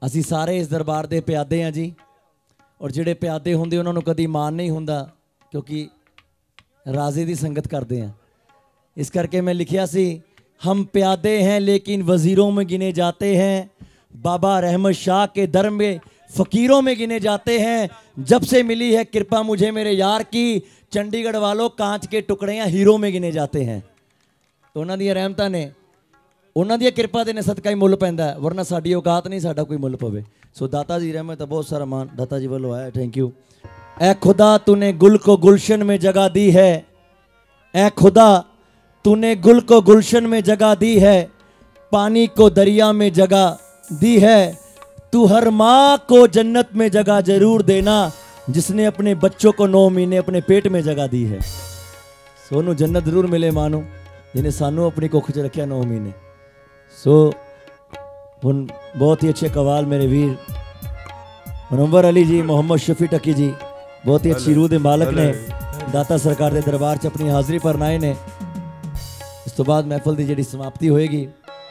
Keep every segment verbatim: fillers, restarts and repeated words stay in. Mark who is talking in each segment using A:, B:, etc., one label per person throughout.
A: ਅਸੀਂ ਸਾਰੇ इस दरबार के प्यादे हाँ जी। और जिहड़े प्यादे होंदे उन्हां नूं कदी मान नहीं हुंदा क्योंकि राजे की संगत करते हैं। इस करके मैं लिखिया सी, हम प्यादे हैं लेकिन वज़ीरों में गिने जाते हैं, बाबा रहमत शाह के दर में फ़कीरों में गिने जाते हैं। जब से मिली है कृपा मुझे मेरे यार की, चंडीगढ़ वालों कांच के टुकड़े हैं हीरो में गिने जाते हैं। तो उन्हां दी रहमतां ने, उन्हां दी कृपा दे सदका ही मुल पैंदा, वरना साडी औकात नहीं साडा कोई मुल पवे। सो दाता जी रहमत बहुत सारा मान दाता जी वालों आया, थैंक यू। ए खुदा तूने गुल को गुलशन में जगह दी है, ए खुदा तूने गुल को गुलशन में जगह दी है, पानी को दरिया में जगह दी है। तू हर माँ को जन्नत में जगह जरूर देना, जिसने अपने बच्चों को नौ महीने अपने पेट में जगह दी है। सोनू जन्नत जरूर मिले मानो जिन्हें सानू अपनी कुख च रखा नौ महीने। सो हुन बहुत ही अच्छे कवाल मेरे वीर मुनव्वर अली जी, मोहम्मद शफी टकी जी बहुत ही अच्छी रूह के मालक ने दाता सरकार के दरबार च अपनी हाज़री पर आए ने। इस तो बाद महफल की जी समाप्ति होएगी।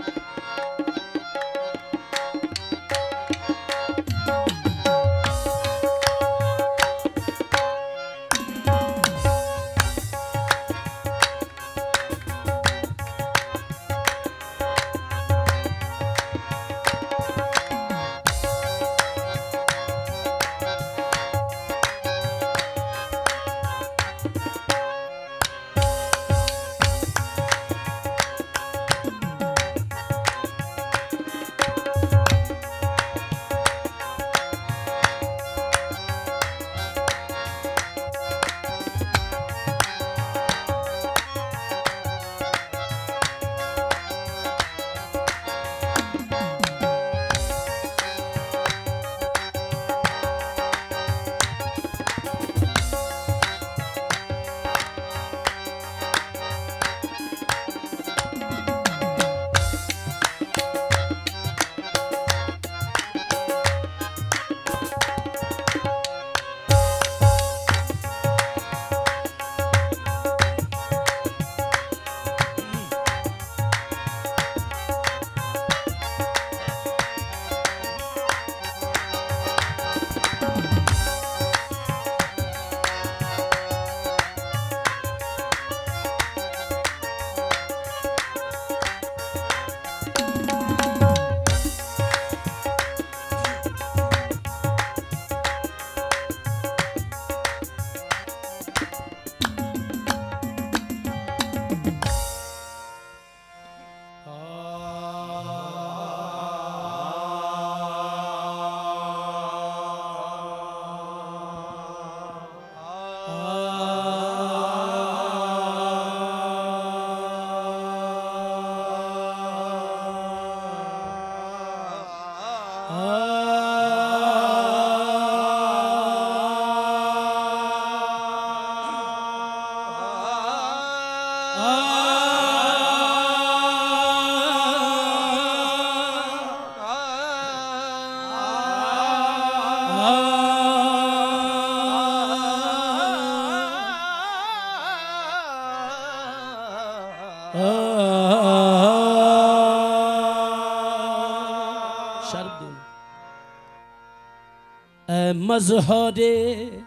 B: मज़हरे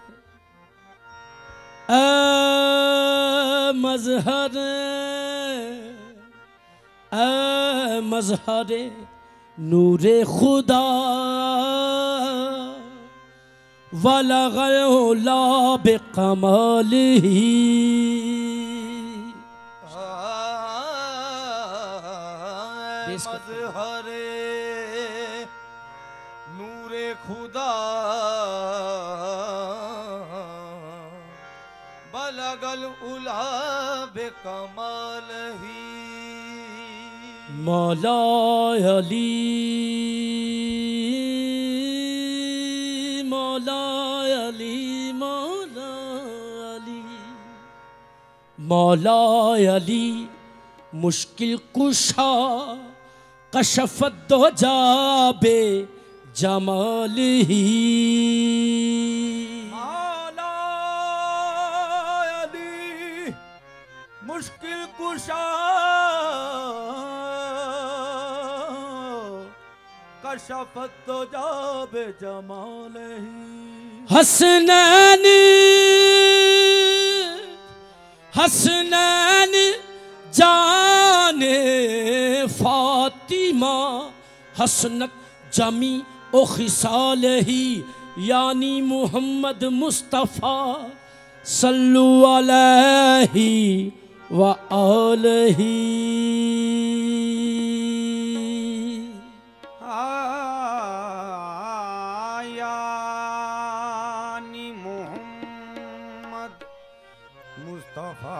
B: ए मज़हरे ए मज़हरे नूरे खुदा वाला गला बेकमालिही
C: मज़हरे नूरे खुदा बलगल उला बेकमालही
B: मौला अली मौला अली मौला अली मौला अली मुश्किल कुशा कशफत दो जाबे जमालही
C: मौला अली मुश्किल कुशा कशफत तो जाबे जमाले
B: हसनैन हसनैन जाने फातिमा हसनत जमी ओ खिसाल ही यानी मोहम्मद मुस्तफ़ा सल्लु अलैहि व आलही।
C: यानी मोहम्मद मुस्तफ़ा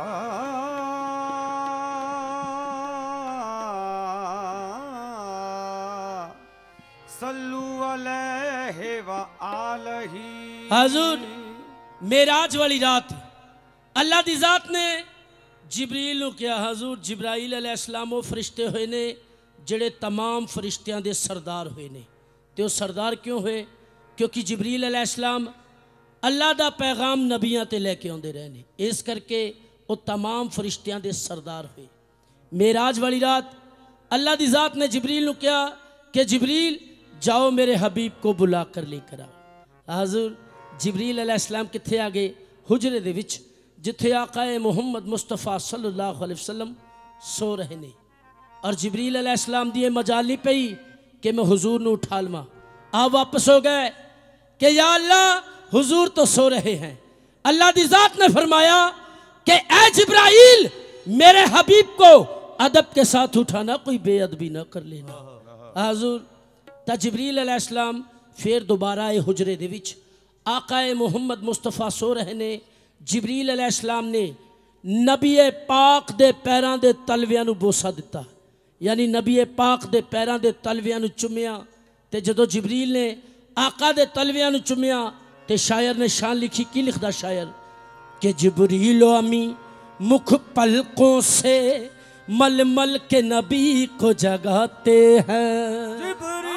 C: सल्लु अलैहि व आलही।
B: हुजूर मेराज वाली रात अल्लाह दी जात ने जिब्रील नूं कहा हजूर जिब्राइल अलैहिस्सलाम वो फरिश्ते हुए ने जिहड़े तमाम फरिश्तियां दे सरदार हुए ने। ते वो सरदार क्यों हुए? क्योंकि जिब्रील अलैहिस्सलाम अल्लाह दा पैगाम नबियां ते लैके आउंदे रहे ने, इस करके वो तमाम फरिश्तियां दे सरदार हुए। मेराज वाली रात अल्लाह दी जात ने जिब्रील नूं कहा कि जिब्रील जाओ मेरे हबीब को बुला कर लेकर आओ। हजूर जिब्रील अलैहिस्सलाम कित्थे आ गए? हुजरे दे विच जिथे आकाए मुहम्मद मुस्तफ़ा सल्लल्लाहु अलैहि वसल्लम सो रहे ने। और जिब्रील अलैहिस्सलाम दी मजाल नहीं पई कि मैं हुजूर नूं उठा लवां। आप वापस हो गए कि या अल्लाह हुजूर तो सो रहे हैं। अल्लाह दी जात ने फरमाया कि ए जिब्राइल मेरे हबीब को अदब के साथ उठाना, कोई बेअदबी ना कर लेना। हुजूर ता जिब्रील अलैहिस्सलाम फिर दोबारा आए हुजरे दे विच। आकाए मुहम्मद मुस्तफ़ा सो रहे ने। जिब्रील अलैहिस्सलाम ने नबी पाक दे पैरां दे तलवियां नूं बोसा दिता, यानी नबी पाक दे पैरां दे तलवियां नूं चुमिया। ते जदों जिब्रील ने आका दे तलवियां नूं चुमिया ते शायर ने शान लिखी। की लिखदा शायर कि जिब्रील अमी मुख पलकों से मल मल के नबी को जगाते हैं।
C: जिब्रील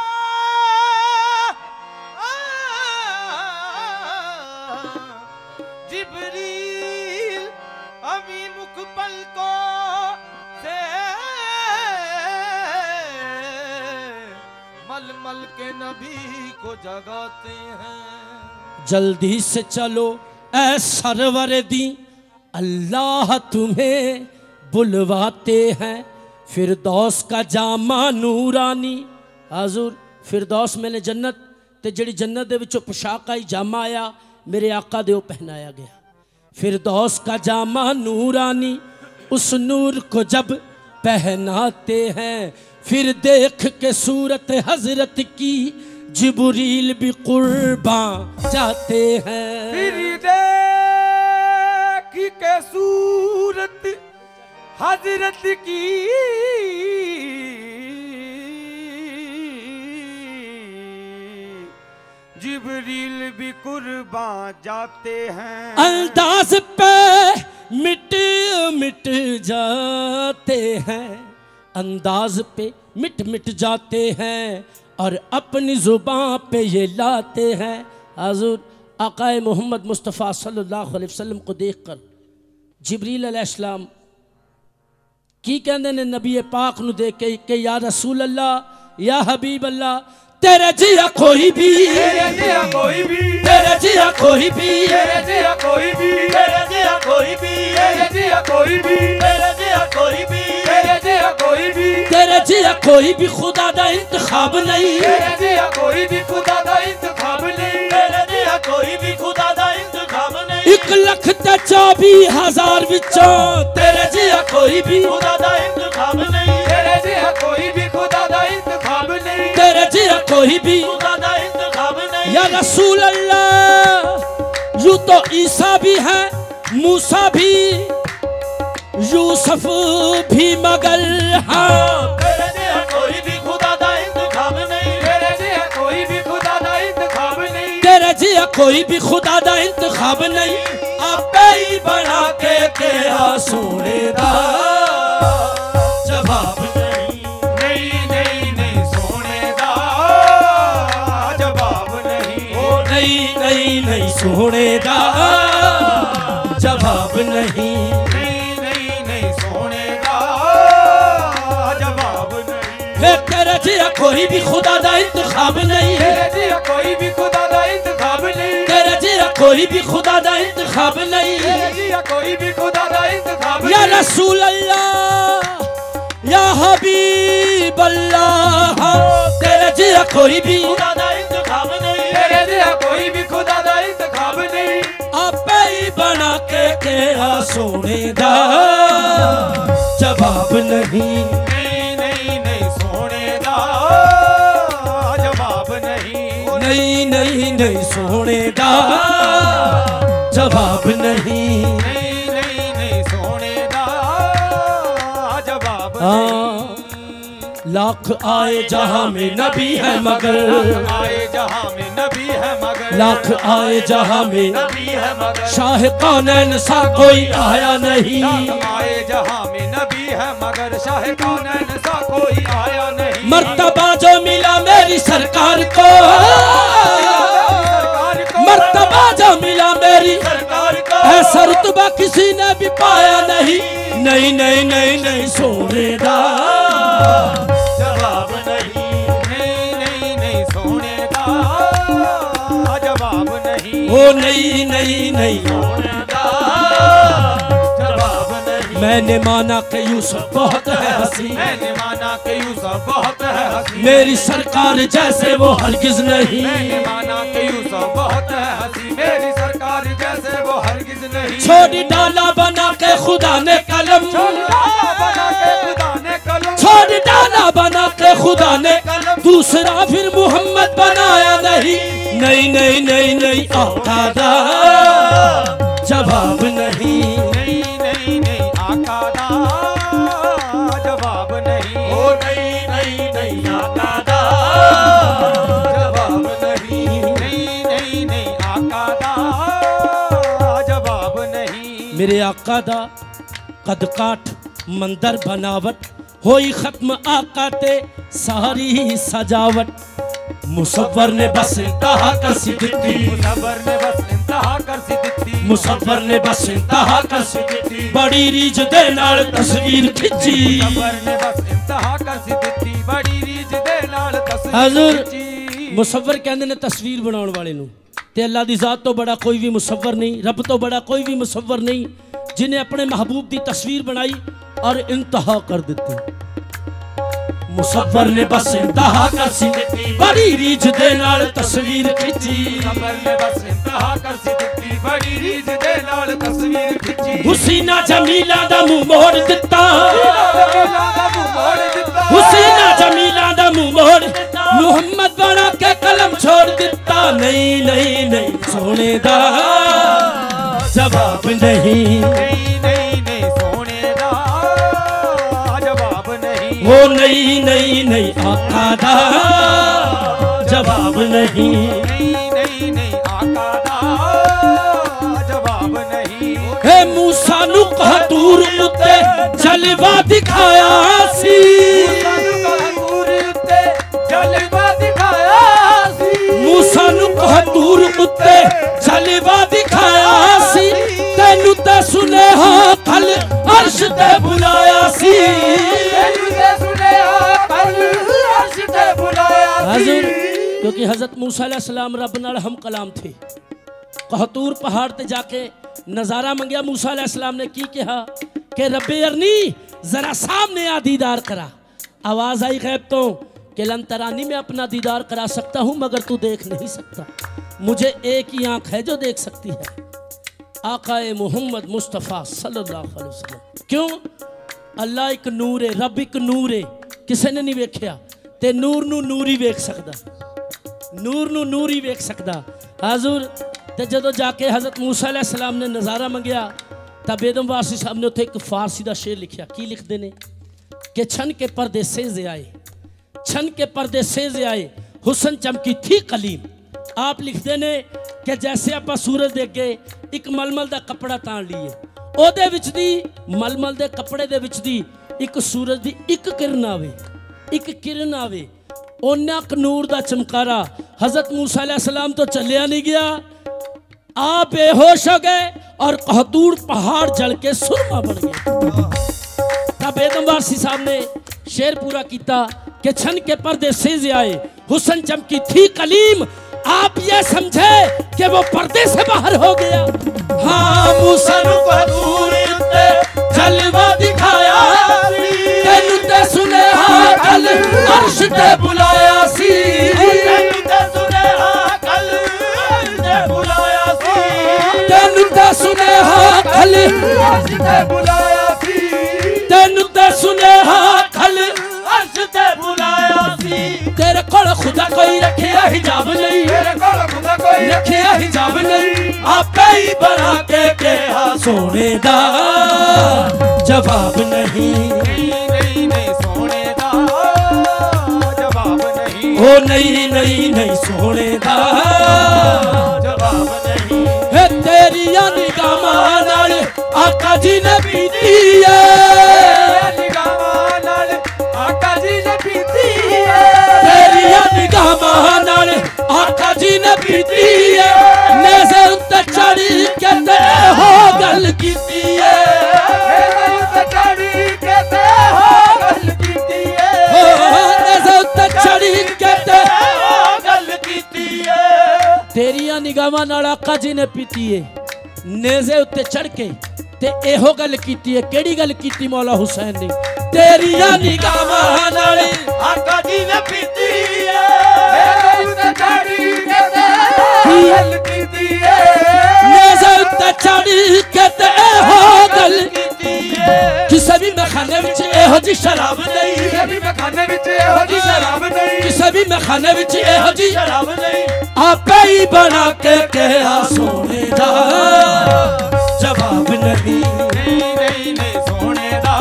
C: जिब्रील अभी मुख पलकों से मल मल के नबी को जगाते हैं।
B: जल्दी से चलो ऐ सरवर दी अल्लाह तुम्हें बुलवाते हैं। फिरदौस का जामा नूरानी। हुजूर फिरदौस मैंने जन्नत ते जड़ी जन्नत दे विचों पोशाक आई जामा आया मेरे आका दे पहनाया गया। फिरदौस का जामा नूरानी उस नूर को जब पहनाते हैं फिर देख के सूरत हजरत की जिब्रील भी कुर्बान जाते हैं।
C: फिर देख के सूरत हजरत की जिब्रील भी कुर्बान जाते हैं।
B: अंदाज पे मिट मिट जाते हैं, अंदाज पे मिट मिट जाते हैं और अपनी जुबान पे ये लाते हैं। हुजूर आकाए मोहम्मद मुस्तफ़ा सल्लल्लाहु अलैहि वसल्लम को देखकर जिब्रील अलैहिस्सलाम की कहते ने नबी पाक नू देख के कि या रसूल अल्लाह या हबीब अल्लाह तेरे जिया कोई भी
C: तेरे जिया कोई भी
B: तेरे जिया कोई भी
C: तेरे जिया कोई भी
B: तेरे जिया कोई भी
C: तेरे जिया कोई भी
B: तेरे जिया कोई भी
C: तेरे जिया कोई भी
B: तेरे जिया कोई भी खुदा दा इंतखाब नहीं।
C: तेरे जिया कोई भी खुदा दा इंतखाब नहीं।
B: तेरे जिया कोई भी खुदा दा इंतखाब नहीं। एक लख ते चौबी हजार विचों तेरे जिया कोई भी खुदा दा इंतखाब नहीं।
C: तेरे जिया कोई भी खुदा दा इंतखाब नहीं।
B: तेरे जिया कोई भी खुदा दा इंतखाब नहीं। या रसूल अल्लाह यूं तो ईसा भी है मूसा भी यूसुफ भी मगर हाँ
C: तेरे जिया कोई भी खुदा दा इंतखाब नहीं। तेरे जिया कोई भी खुदा दा इंतखाब नहीं।
B: तेरे जिया कोई भी खुदा दा इंतखाब नहीं। आपे ही बना के तेरा सोने दा जवाब नहीं।
C: नहीं नहीं नहीं सोने दा जवाब नहीं।
B: ओ नहीं नहीं नहीं सोने दा जवाब नहीं।
C: नहीं नहीं नहीं सोने दा जवाब नहीं।
B: फिर तेरे जिया कोई भी खुदा दा इंतखाब नहीं,
C: तेरे जिहा कोई भी खुदा दा इंतखाब नहीं,
B: तेरे जिहा कोई भी खुदा दा इंतखाब नहीं।
C: तेरे जिहा कोई भी खुदा दा इंतखाब
B: या
C: नहीं।
B: रसूल अल्लाह या हबीब अल्लाह, तेरे जिहा कोई भी
C: खुदा दा इंतखाब नहीं, तेरे जिहा कोई भी खुदा दा इंतखाब नहीं।
B: आपे ही बना के तेरा सोने दा जवाब नहीं।
C: नहीं नहीं नहीं सोने दा जवाब नहीं,
B: नहीं नहीं नहीं सोने दा जवाब नहीं।
C: नहीं नहीं नहीं सोने दा जवाब
B: हाँ, लाख आए जहां में नबी है मगर,
C: आए जहां में नबी है मगर,
B: लाख आए जहां में
C: नबी है मगर,
B: शाह कौनैन सा कोई आया नहीं।
C: लाख आए जहां में नबी है मगर, शाह कौनैन सा कोई आया नहीं।
B: मर्तबा जो मिला मेरी सरकार को,
C: सरकार को,
B: मर्तबा जो मिला मेरी
C: सरकार को,
B: ऐसा रुतबा किसी ने भी पाया नहीं। नहीं नहीं नहीं नहीं सोने दा
C: जवाब नहीं, नहीं नहीं नहीं सोने दा जवाब नहीं,
B: ओ नहीं नहीं नहीं
C: सोने दा जवाब नहीं।
B: मैंने माना कि यूसुफ बहुत है हंसी,
C: मैंने माना कि यूसुफ बहुत है हंसी,
B: मेरी सरकार जैसे वो हरगिज नहीं।
C: मैंने माना कि यूसुफ बहुत है हंसी, मेरी सरकार जैसे वो हरगिज नहीं।
B: छोड़ी डाला बना के खुदा ने कलम,
C: बना के खुदा ने कलम,
B: छोड़ डाला बना के खुदा ने दूसरा फिर मोहम्मद बनाया नहीं। नहीं नहीं नहीं नहीं आका दा जवाब नहीं।
C: नहीं नहीं नहीं आका दा जवाब नहीं, ओ नहीं नहीं नहीं आका दा जवाब नहीं, नहीं नहीं नहीं आका दा जवाब नहीं।
B: मेरे आका दा कद काठ मंदर बनावट, होई खत्म आका ते सारी सजावट। मुसव्वर ने बस इंतहा कर सी दित्ती,
C: मुसव्वर ने बस इंतहा कर सी दित्ती,
B: मुसव्वर ने बस इंतहा कर सी दित्ती। बड़ी रीझ दे नाल तस्वीर खिंची,
C: मुसव्वर ने बस इंतहा कर सी दित्ती, बड़ी रीझ दे नाल तस्वीर
B: हजूर
C: खिंची।
B: मुसव्वर कहंदे ने तस्वीर बनाउण वाले नूं, ते अल्लाह दी जात तो बड़ा कोई भी मुसव्वर नहीं, रब तो बड़ा कोई भी मुसव्वर नहीं, जिन्हें अपने महबूब की तस्वीर बनाई और इंतहा कर दी। मुसव्वर ने बस इंतहा कर सी दित्ती, बड़ी रीझ दे नाल तस्वीर खिंची।
C: मुसव्वर ने बस इंतहा कर सी दित्ती, बड़ी रीझ दे नाल तस्वीर खिंची।
B: हुसीना जमीला दा मुंह मोड़ दिता,
C: जमीला दा मुंह मोड़ दिता,
B: हुसीना जमीला दा मुंह मोड़ मुहम्मद बना के कलम छोड़ दिता। नहीं नहीं नहीं सोने दा जवाब नहीं।
C: नहीं नहीं नहीं सोने दा जवाब नहीं,
B: वो नहीं नहीं नहीं आका दा जवाब नहीं।
C: नहीं नहीं नहीं आका दा जवाब नहीं।
B: हे मूसा नू कहतूर उत्ते जलवा दिखाया सी,
C: जलवा दिखाया सी,
B: मूसा नू कहतूर उत्ते जलवा दिखाया सी। तेनू ते सुनेहा कल अर्श ते बुलाया सी,
C: तेनू ते सुनेहा कल अर्श ते बुलाया सी।
B: हजूर क्योंकि हजरत मूसा अलैहि सलाम रब नाल हम कलाम थे। कहतूर पहाड़ ते जाके नजारा मंगया, मूसा अलैहि सलाम ने की कहा कि रब्बे अरनी जरा सामने आ दीदार करा। आवाज आई गैब तो कि लन तरानी में अपना दीदार करा सकता हूं मगर तू देख नहीं सकता, मुझे एक ही आंख है जो देख सकती है, आकाए मोहम्मद मुस्तफ़ा सल्लल्लाहु अलैहि वसल्लम। क्यों? अल्लाह एक नूर है, रब एक नूर है, किसी ने नहीं वेख्या ते नूर नू नूर ही वेख सकदा, नूर नू नूर ही वेख सकदा। हजूर ते जदों जाके हज़रत मूसा अलैहि सलाम ने नज़ारा मंगया तां बेदम वासी साहब ने उत्थे एक फारसी दा शेर लिखिया। की लिखदे ने कि छन के पर्दे सेज़े आए, छन के पर्दे सेज़े आए, हुसन चमकी थी कलीम। आप लिखते ने कि जैसे आप सूरज दे अगे एक मलमल का कपड़ा तान लीए, ओदे विच दी मलमल के कपड़े दे विच दी एक सूरज की एक किरण आवे, एक किरण आवे, ओना क नूर दा चमकारा हज़रत मूसा अलैहि सलाम तो चलिया नहीं गया, आप बेहोश हो गए और कहतूर पहाड़ जल के सुरमा बन गया। तब बेदम वारसी साहब ने शेर पूरा किया कि छन के पर्दे सेज आए, हुस्न चमकी थी कलीम, आप ये समझे कि वो पर्दे से बाहर हो गया। हाँ मूसा नू कबूर उत्ते जलवा दिखाया, तेनू ते सुनेहा कल अर्श ते बुलाया सी, तेनू ते सुनेहा कल अर्श ते बुलाया सी, तेनू ते सुनेहा कल अर्श ते बुलाया सी, तेनू ते सुनेहा कल अर्श ते बुलाया सी। तेरे कोल खुदा कोई रखिया हिजाब नहीं, तेरे कोल खुदा कोई रखिया हिजाब नहीं, आपे ही बना के कहा सोने दा जवाब नहीं, नहीं नहीं नहीं सोने दा जवाब नहीं, ओ नहीं नहीं नहीं सोने दा जवाब नहीं। है तेरिया निगाहां नाल आका जी ने पीती है, निगाहां नाल आका जी ने पीती है, तेरिया निगाहां नाल आका जी ने पीती है, नेज़े उत्ते चढ़ी के ते हो गल कीती है, नेज़े उत्ते चढ़ी के ते हो गल कीती है, नेज़े उत्ते चढ़ी के ते हो गल कीती है। तेरिया निगाहां नाल आका जी ने पीती है, नेज़े उत्ते चढ़ के ते एहो गल कीती है। केड़ी गल कीती मौला हुसैन ने? तेरिया निगाहां नाल आका जी ने पीती है, नेज़े उत्ते चढ़ी के ते गल कीती है, नेज़े उत्ते चढ़ी के ते एहो गल कीती है। किसे भी मखाने विच एहो जी शराब नहीं, किसे भी मखाने विच एहो जी शराब नहीं, किसे भी मखाने विच एहो जी शराब नहीं, आपे ही बना के कहा सोने दा जवाब नहीं, नहीं नहीं नहीं सोने दा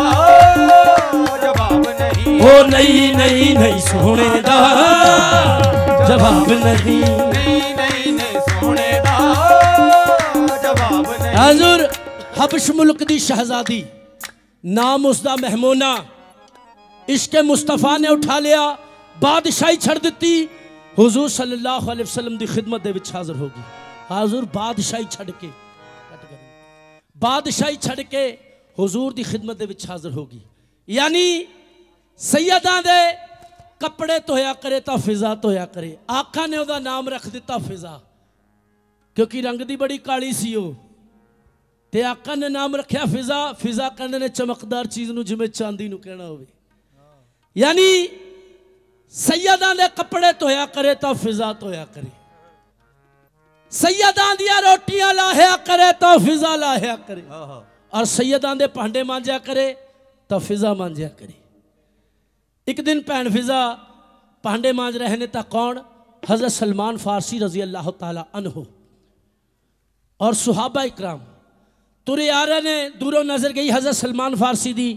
B: जवाब नहीं, ओ नहीं नहीं नहीं सोने दा जवाब नहीं, नहीं नहीं नहीं सोने दा जवाब नहीं। हुजूर हबश मुल्क दी शहजादी नाम उसदा महमूना, इश्क मुस्तफा ने उठा लिया, बादशाही छड़ दी, हुजूर सल्लल्लाहु अलैहि वसल्लम दी खिदमत दे विच हाजिर होगी। हुजूर बादशाही छड़ के बादशाही छड़ के हुजूर दी खिदमत दे विच हाजिर होगी। यानी सैयदां दे कपड़े धोया करे तो फिजा धोया करे। आका ने उहदा नाम रख दिता फिजा, क्योंकि रंग दी बड़ी काली सी ओ, ते आका ने नाम रखिया फिजा। फिजा कहने ने चमकदार चीज नूं जिवें चांदी नूं कहना होवे। यानी सैयदां दे कपड़े धोया करे तो फिजा धोया करे, सैयदां दियां रोटियां लाहिया करे तो फिजा लाहिया करे, और सैयदां दे भांडे मांजिया करे तो फिजा मांजिया करे। एक दिन भैन फिजा भांडे मांज रहे ने तो कौन? हजरत सलमान फारसी रजी अल्लाह ताला अन्हु और सुहाबा इकराम तुरे आ रहे ने। दूरों नजर गई हजरत सलमान फारसी दी,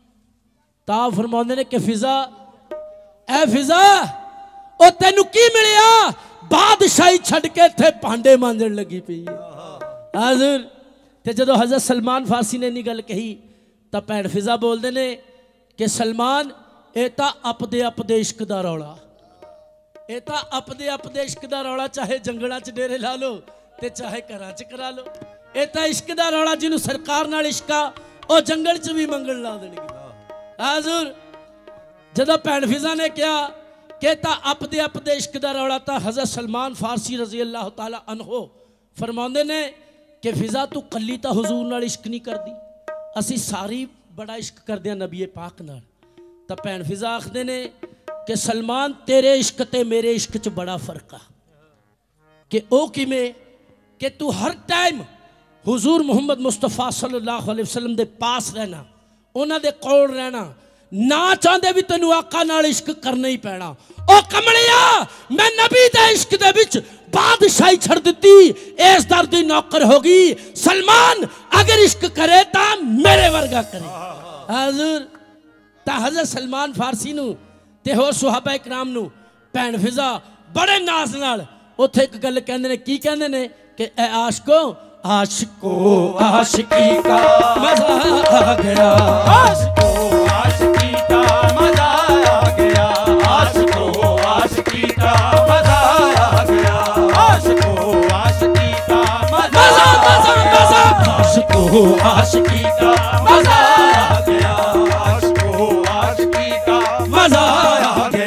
B: ता फरमाते ने कि फिजा ए फिजा ओ तेनू की मिलिया? बादशाही छड़ के थे भांडे मांजन लगी पई है। हाज़िर ते जदों हजरत सलमान फारसी ने इन्नी गल कही तो भैन फिजा बोलते ने कि सलमान ये तो अपदे अपदे इश्क दा रौला, ये तो अपदे अपदे इश्क दा रौला, चाहे जंगलों च डेरे ला लो ते चाहे घरां च करा लो। ये तो इश्क दा रौला, जिन्हों सरकार नाल इश्का वो जंगल च भी मंगण ला देणगे। हाज़िर जदों भैन फिजा ने कहा कि ता अपदे अपदे इश्क दा रौला, तो हजरत सलमान फारसी रजी अल्लाह ताला अन्हो फरमाते ने कि फिजा तू कली तो हुजूर नाल इश्क नहीं करदी, असी सारी बड़ा इश्क करदे हां नबी पाक नाल। तो भैन फिजा आखदे ने कि सलमान तेरे इश्क ते मेरे इश्क च बड़ा फर्क आ। कि ओ किवें कि तू हर टाइम हुजूर मुहम्मद मुस्तफा सल्लल्लाहु अलैहि वसल्लम दे पास रहना, उन्हां दे कोल रहना, ना चाहते भी तेनू आका नाल इश्क करना ही पैना। ओ कमलिया मैं नबी दे इश्क दे विच बादशाही छड़ दी, इस दर दी नौकर होगी। सलमान अगर इश्क करे तो मेरे वर्गा करे। हाज़िर ता हज़रत सलमान फारसी नू ते होर सुहाबा इकराम नू भैन फिजा बड़े नाज नाल उत्थे एक गल कहंदे ने। की कहंदे ने कि ए आशिको आशिको आशिकी का मजा आ गया, आशिको आशिकी का मजा आ गया, आशिको आशिकी का मजा आ गया, आशिको आशिकी का मजा मजा मजा, आशिको आशिकी का मजा आ गया, आशिको आशिकी का मजा आ गया।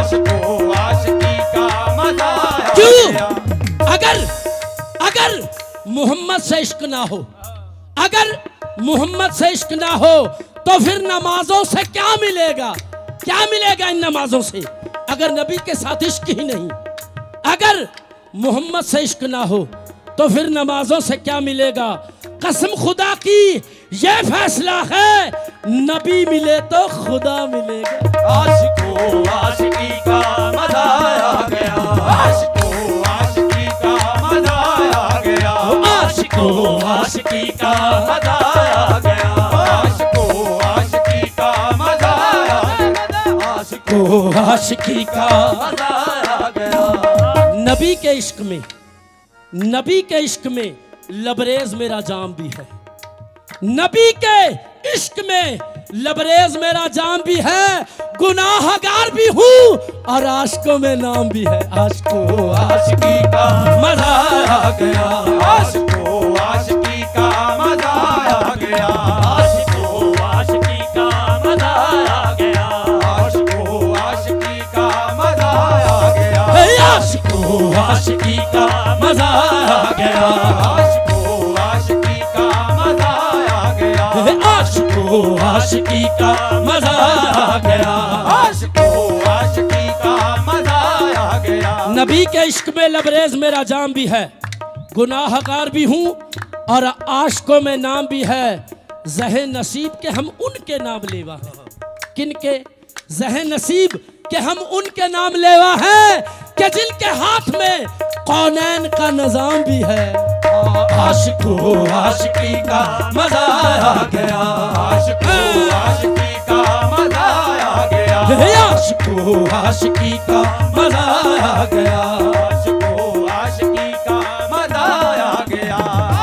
C: आशिको आशिकी का मजा आ
B: क्यों?
C: गया।
B: अगर अगर मोहम्मद से इश्क ना हो, अगर मोहम्मद से इश्क ना हो तो फिर नमाजों से क्या मिलेगा? क्या मिलेगा इन नमाजों से अगर नबी के साथ इश्क ही नहीं? अगर मोहम्मद से इश्क ना हो तो फिर नमाजों से क्या मिलेगा? कसम खुदा की ये फैसला है, नबी मिले तो खुदा मिलेगा।
C: आशिको आशिकी का मजा आ गया। आशिको आशिकी का मजा आ गया।
B: आशिको
C: आशिकी का मजा आ गया। आशिको आशिकी का मजा आ गया। आशिको
B: आशिकी का
C: मजा आ गया।
B: नबी के इश्क में, नबी के इश्क में लबरेज मेरा जाम भी है। नबी के इश्क में लबरेज मेरा जाम भी है, गुनाहगार भी हूँ और आशिकों में नाम भी है। आशिको
C: आशिकी का मजा आ गया। आशिको आशिकी का मजा आ गया। आशिको आशिकी का मजा आ गया। आशिको आशिकी का मजा आ गया।
B: आशिको
C: आशिकी का मजा आ गया। आशिको आशिकी का मजा आ गया।
B: आशिको
C: आशिकी का मजा आ गया। आशिको आशिकी का मजा आ गया।
B: नबी के इश्क में लबरेज मेरा जाम भी है, गुनाहगार भी हूँ और आशिकों में नाम भी है। ज़हे नसीब के हम उनके नाम लेवा है। किनके? ज़हे नसीब के हम उनके नाम लेवा है कि जिनके हाथ में कौनैन का निजाम भी है।
C: आशिको आशिकी का मजा आ गया। आशिको आशिकी का मजा आ गया।
B: आशिको
C: आशिकी का मजा आ गया। आशिको आशिकी का मजा आ गया।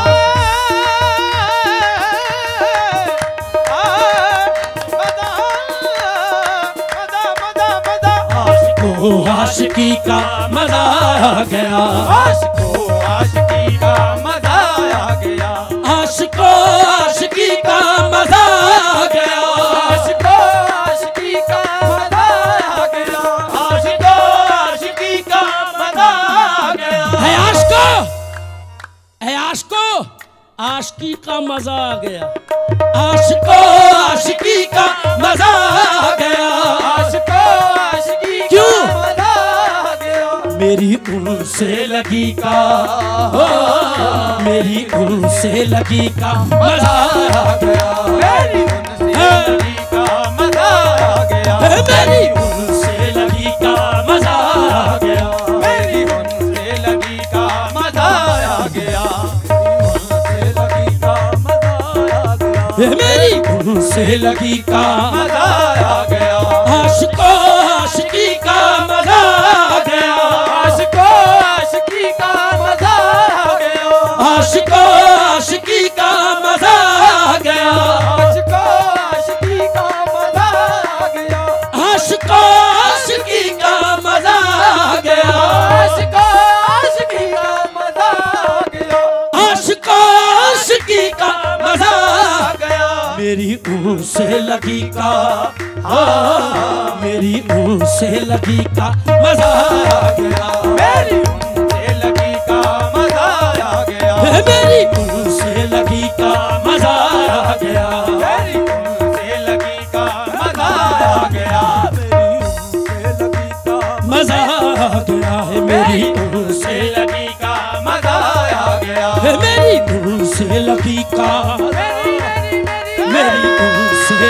B: आशिको आशिकी का मजा आ गया।
C: आशिको आशिकी का मजा आ गया।
B: आशिको आशिकी का मजा आ गया।
C: आशिको आशिकी का मजा आ गया। आशिको आशिकी का मजा आ गया।
B: है आशिको, है आशिको, आशिकी का मजा आ गया। आशिको आशिकी का मजा आ गया।
C: आशिको आशिकी का
B: क्यों?
C: मजा आ गया।
B: मेरी उनसे लगी का, हो मेरी उनसे लगी का मजा आ गया।
C: मेरी उनसे लगी का मजा आ गया।
B: मेरी उनसे लगी का मजा आ गया।
C: मेरी उनसे लगी का मजा आ गया। उनसे लगी का मजा आ गया।
B: मेरी उनसे लगी का
C: मजा आ गया।
B: आशिको आशिकी का मजा आ गया।
C: आशिको आशिकी का मजा आ गया।
B: आशिको आशिकी का मजा आ गया।
C: आशिको आशिकी का मजा आ गया।
B: आशिको आशिकी का मजा आ गया।
C: आशिको आशिकी का मजा आ गया।
B: आशिको आशिकी का मजा
C: आ गया।
B: मेरी उनसे लगी का, हाँ मेरी उनसे लगी का मजा आ गया।
C: मेरी उनसे लगी का मजा आ गया।
B: मेरी उनसे लगी का मजा आ गया।
C: मेरी उनसे लगी का मजा आ गया। मेरी उनसे लगी का
B: मजा आ गया है। मेरी
C: उनसे लगी का मजा आ गया।
B: मेरी उनसे लगी का,
C: मेरी मेरी मेरी
B: मेरी उनसे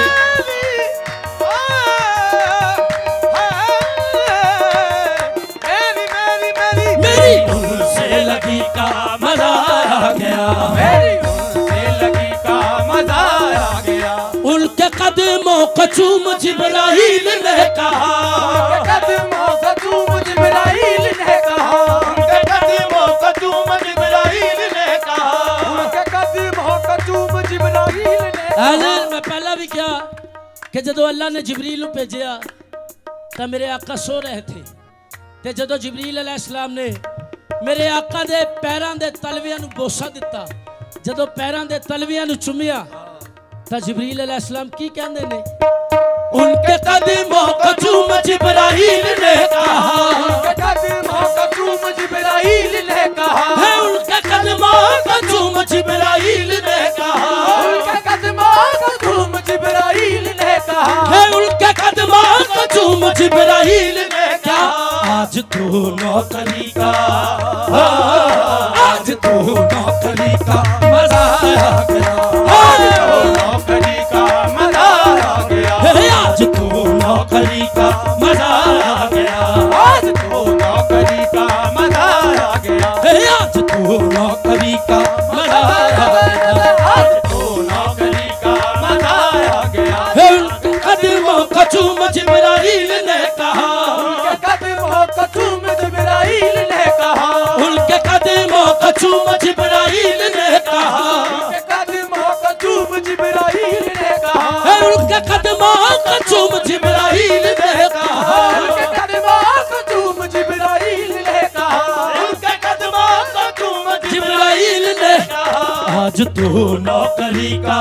C: मेरी मेरी मेरी
B: मेरी उनसे लगी का मजा आ गया।
C: मेरी उनसे लगी का मजा आ गया।
B: उनके कदमों को चूम जिब्राइल ने कहा।
C: उनके कदमों को चूम जिब्राइल ने कहा। उनके कदमों को चूम जिब्राइल ने कहा। उनके कदमों को चूम जिब्राइल ने कहा।
B: हाज़िर मैं पहला भी क्या कि जदों अल्लाह ने जिब्रील भेजिया तो मेरे आका सो रहे थे ते जदों जिब्रील अलैहिस्सलाम ने मेरे आका दे पैरां दे तलवियां नूं बोसा दिता, जदों पैरां दे तलवियां नूं चुमिया तो जिब्रील अलैहिस्सलाम की कहंदे ने? उनके कदमों को चूम जिब्राइल ने कहा,
C: उनके कदमों को चूम जिब्राइल ने कहा,
B: है उनके कदमों को चूम जिब्राइल ने कहा,
C: उनके कदमों को चूम जिब्राइल ने कहा,
B: है उनके कदमों को चूम जिब्राइल ने कहा। आज तो नौकरी का, आज तो नौकरी का मजा आ गया,
C: आज तो नौकरी का मजा आ गया,
B: आज तो नौकरी का मजा आ गया,
C: आज तो नौकरी का मजा आ गया,
B: आज तो नौकरी का मजा आ गया,
C: आज तो नौकरी का मजा आ गया,
B: उनके कदमों को चूम जिब्राइल ने कहा,
C: उनके कदमों को चूम जिब्राइल ने कहा,
B: उनके कदमों को चूम जिब्राइल ने कहा,
C: उनके कदमों को चूम जिब्राइल ने कहा,
B: है उनके कदमों को चूम जिब्राइल ने कहा,
C: उनके कदमों को चूम जिब्राइल ने कहा,
B: उनके कदमों को चूम जिब्राइल ने कहा। आज तो नौकरी का,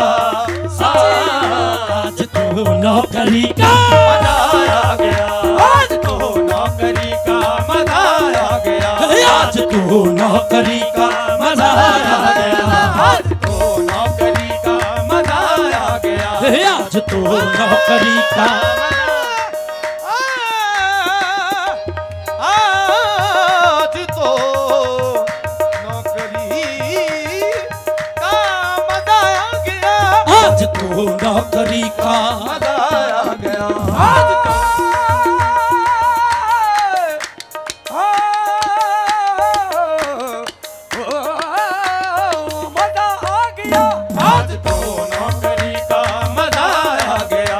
B: आज तो नौकरी का
C: मजा आ गया, आज तो नौकरी का मजा आ गया,
B: आज तो नौकरी का मजा आ गया,
C: आज तो नौकरी का मजा आ गया,
B: आज तो नौकरी का
C: आज तो नौकरी का मजा आ गया,
B: आज तो नौकरी का
C: मजा आ गया, आज तो मजा आ गया, आज तो नौकरी का मजा आ गया,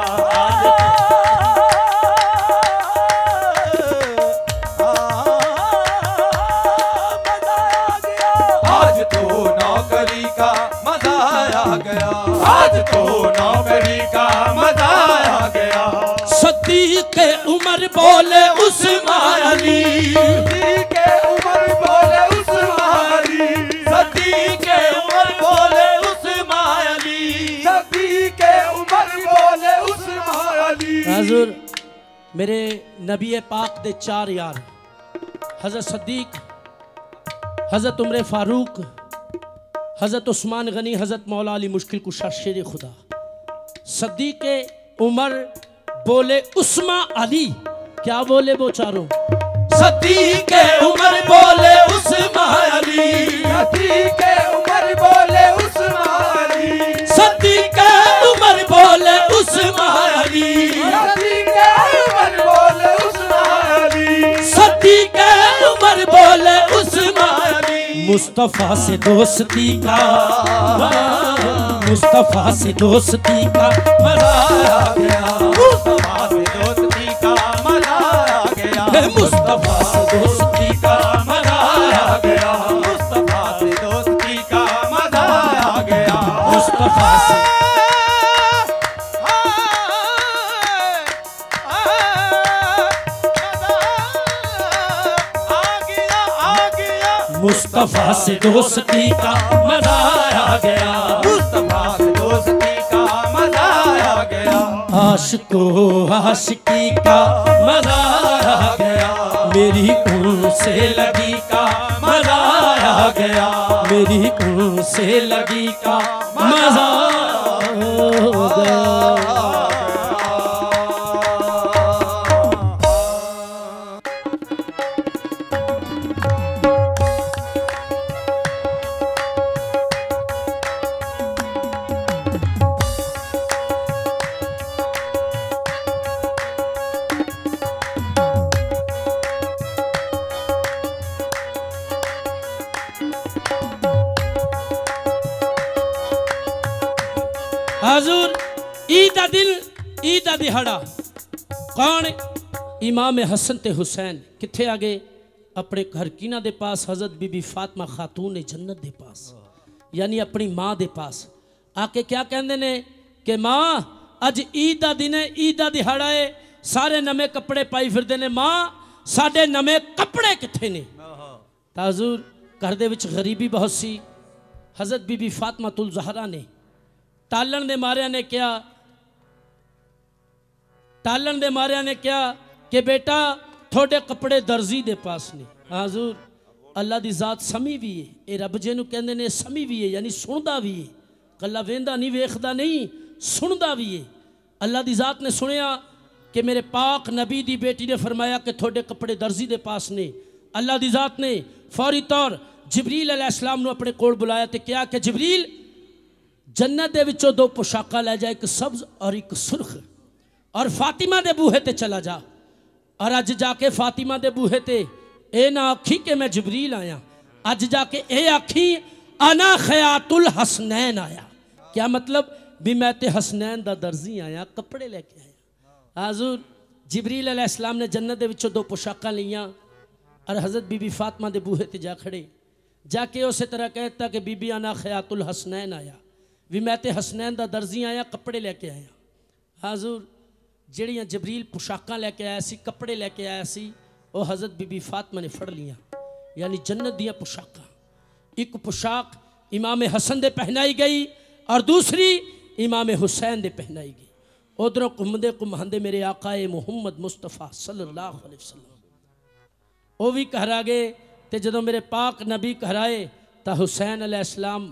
C: आज तो नौकरी का मजा आ गया, आज तो नौकरी का मजा आ गया,
B: सदीक़ उमर बोले उस्मान अली,
C: सदीक़ उमर बोले उस्मान अली, सदीक़ उमर बोले उस्मान अली, सदीक़ उमर बोले उस्मान अली।
B: हुजूर मेरे नबी पाक दे चार यार हज़रत सदीक़, हज़रत उमर फारूक, हज़रत उस्मान गनी, हज़रत मौला अली मुश्किल कुशा शेर खुदा। सदीक़ उमर बोले उस्मान अली, क्या बोले वो चारों? सदीक़ उमर बोले उस्मान अली,
C: सदीक़ उमर बोले उस्मान अली,
B: सदीक़ उमर बोले उस्मान अली,
C: सदीक़ उमर बोले उस्मान अली,
B: सदीक़ उमर बोले उस्मान अली। मुस्तफ़ा से दोस्ती का, मुस्तफ़ा से दोस्ती का मजा आ गया,
C: मुस्तफा से दोस्ती का मजा आ गया,
B: मुस्तफ़ा से दोस्ती का मजा आ गया,
C: मुस्तफा से दोस्ती का मजा आ गया,
B: मुस्तफ़ा से मुस्तफ़ा से दोस्ती का मजा आ गया,
C: मुस्तफा से दोस्ती का मजा आ गया,
B: आशिको आशिकी का मजा आ गया, मेरी उनसे लगी का मजा आ गया, मेरी उनसे लगी का मजा आ गया। हुजूर ईद दा दिन, ईद दा दिहाड़ा, कौन? इमाम हसन ते हुसैन किथे आ गए? अपने घर कीना दे पास, हजरत बीबी फातिमा खातून जन्नत दे पास, यानी अपनी माँ दे पास आके क्या कहते ने कि माँ अज ईद दा दिन है, ईद दा दिहाड़ा है, सारे नवे कपड़े पाई फिरदे ने, माँ साडे नवे कपड़े किथे ने? तां हुजूर घर दे विच गरीबी बहुत सी। हजरत बीबी फातिमा तुल ज़हरा ने टालन दे मारिया ने क्या टालन दे मारिया ने क्या कि बेटा थोड़े कपड़े दर्जी दे पास ने। हजूर अल्लाह दी जात समी भी है, ये रब जिन्हों कहते ने समी भी है, यानी सुनदा भी है, कला वेंदा नहीं वेखदा नहीं सुनदा भी है। अल्लाह दी जात ने सुनिया कि मेरे पाक नबी दी बेटी ने फरमाया कि थोड़े कपड़े दर्जी दे पास ने। अल्लाह दी जात ने फौरी तौर जिबरील अलैहिस्सलाम नूं अपने कोल बुलाया तो क्या कि जिबरील जन्नत दे विचों दो पोशाका लै जा, एक सब्ज और एक सुर्ख, और फातिमा दे बूहे ते चला जा। और अज जाके फातिमा दे बूहे ते ए ना आखी कि मैं जिबरील आया, अज जाके ए आखी अना खयातुल हसनैन आया। क्या मतलब भी मैं ते हसनैन दा दर्जी आया, कपड़े लेके आया। हजूर जिबरील अलैहिस्सलाम ने जन्नत दे विचों दो पोशाका लिया और हज़रत बीबी फातिमा दे बूहे ते जा खड़े, जाके उस तरह कहता कि बीबी अना खयातुल हसनैन आया, भी मैं ते हसनैन दा दर्जी आया, कपड़े लेके आया। हजूर जड़ियाँ जबरील पोशाकां लैके आया सी, कपड़े लैके आया सी, वो हज़रत बीबी फातिमा ने फड़ लिया, यानी जन्नत दियाँ पोशाकां। एक पोशाक इमाम हसन दे पहनाई गई और दूसरी इमाम हुसैन दे पहनाई गई। उधरों घूमते घुमाते मेरे आकाए मुहम्मद मुस्तफा सल्लल्लाहु अलैहि वसल्लम वो भी कहरा गए। तो जदों मेरे पाक नबी कहराए तो हुसैन अलैहिस्सलाम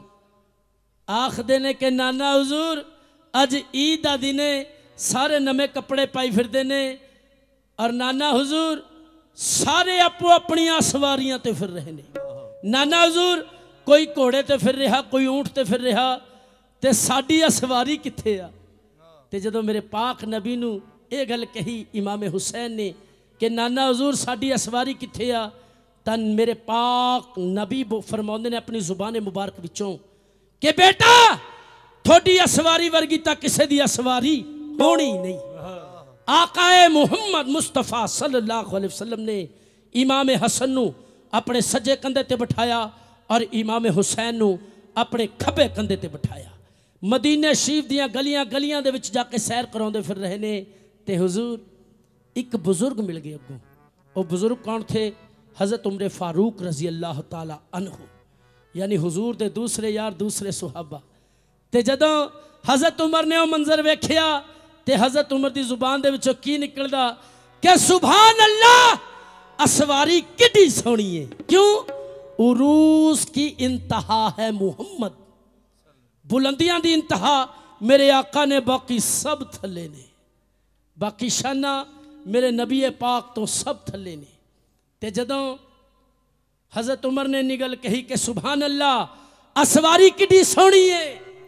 B: आखदे ने कि नाना हुजूर अज ईद दा दिन है, सारे नवे कपड़े पाई फिरदे ने, और नाना हुजूर सारे आपो अपनियां सवारियां ते फिर रहे ने। नाना हुजूर कोई घोड़े ते फिर रहा, कोई ऊंट ते फिर रहा, ते साडी सवारी कित्थे आ। ते जदों मेरे पाक नबी नूं ये गल कही इमाम हुसैन ने कि नाना हुजूर साडी सवारी कित्थे आ, तां मेरे पाक नबी फरमाउंदे ने अपनी जुबान मुबारक विचों कि बेटा थोड़ी सवारी वर्गी तां किसे दी सवारी होनी नहीं। आकाए मुहम्मद मुस्तफा सल्लल्लाहु अलैहि वसल्लम ने इमाम हसन नूं अपने सज्जे कंधे ते बिठाया और इमाम हुसैन नूं अपने खब्बे कंधे ते बिठाया। मदीने शरीफ दियां गलियां गलियां दे विच जाके सैर कराउंदे फिर रहे ने। ते हुजूर एक बुजुर्ग मिल गए अगों। वो बुजुर्ग कौन थे? हज़रत उमर फारूक रजी अल्लाह ताला अन्हु, यानी हुजूर दे दूसरे यार, दूसरे सुहाबा। ते जदों हज़रत उमर ने वो मंजर वेख्या ते हज़रत उमर दी जुबान दे विचों की निकलदा कि सुभान अल्लाह, असवारी कितनी सोहनी है। क्यों? उरूस की इंतहा है मुहम्मद, बुलंदियां दी इंतहा मेरे आका ने, बाकी सब थले ने, बाकी शाना मेरे नबी पाक तो सब थले ने। ते जदों हज़रत उमर ने निगल कही कि सुभान अल्लाह, असवारी कितनी सोहनी है,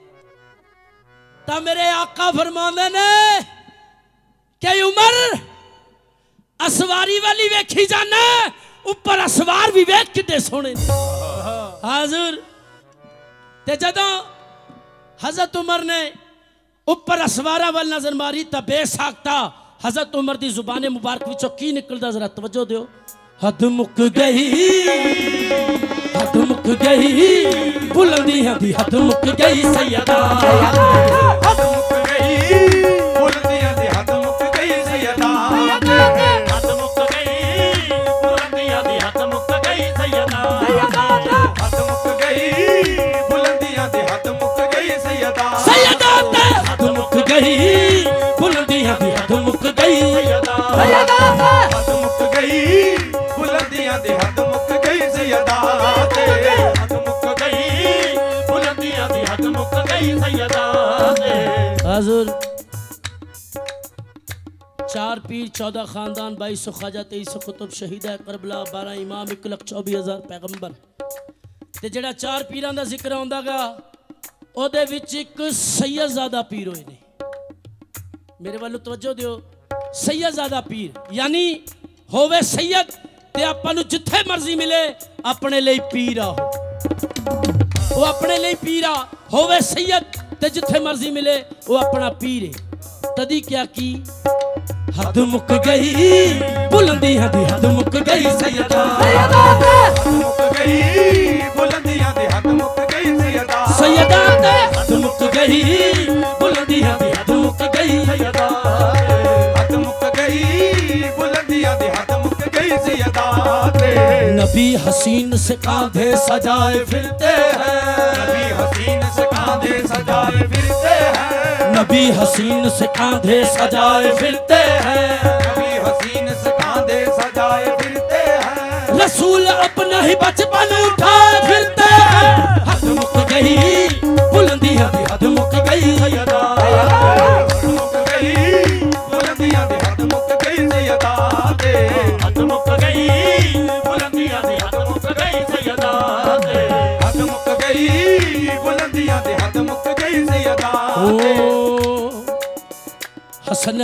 B: ता मेरे आका फरमांदे ने कि उमर असवारी वाली वेखी जाना, ऊपर असवार भी वेख कितने सोहने। हाजुर ते जदों हज़रत उमर ने ऊपर असवारा वाल नजर मारी तो बेसाख्ता हज़रत उमर की जुबान मुबारक विचों की निकलदा, जरा तवज्जो दियो। हद मुक गई, हद मुक गई, बुलंदियां दी हद मुक गई सैयदा,
C: हद मुक गई, बुलंदियां दी हद मुक गई सैयदा, हद मुक गई, बुलंदियां दी हद मुक गई सैयदा, हद मुक गई, बुलंदियां दी हद मुक गई सैयदा,
B: सैयदा ते हद मुक गई, बुलंदियां दी हद मुक गई
C: सैयदा, हद मुक गई, बुलंदियां दी हद मुक गई सैयदा, हद मुक गई, बुलंदियां दी हद मुक गई सैयदा।
B: हाजुर चार पीर, चौदह खानदान, बाईस सौ ख्वाजा, तेईस सौ कुतुब, शहीदा करबला, बारह इमाम, एक लख चौबीस हज़ार पैगंबर। ते जेड़ा चार पीरां दा जिक्र आउंदा गा ओदे विच एक सैयदजादा पीर होए ने। मेरे वालों तवज्जो दियो, सैयदजादा पीर यानी होवे सैयद ते आपां नूं जिथे मर्जी मिले अपने लिए पीर आ, वो अपने लिए पीर आ, होवे सैयद ते जिथे मर्जी मिले वो अपना पीर है। तदी क्या की हद मुक गई, बुलंदियां दी हद मुक गई सैयदा,
C: हद मुक गई, बुलंदियां दी हद मुक गई सैयदा,
B: सैयदा ते हद मुक गई, बुलंदियां दी हद मुक गई सैयदा,
C: हद मुक गई, बुलंदियां दी हद मुक गई सैयदा।
B: नबी हसीन से कांधे सजाए फिरते हैं,
C: नबी हसीन से कांधे सजाए फिरते हैं,
B: नबी हसीन से कांधे सजाए फिरते हैं,
C: नबी हसीन से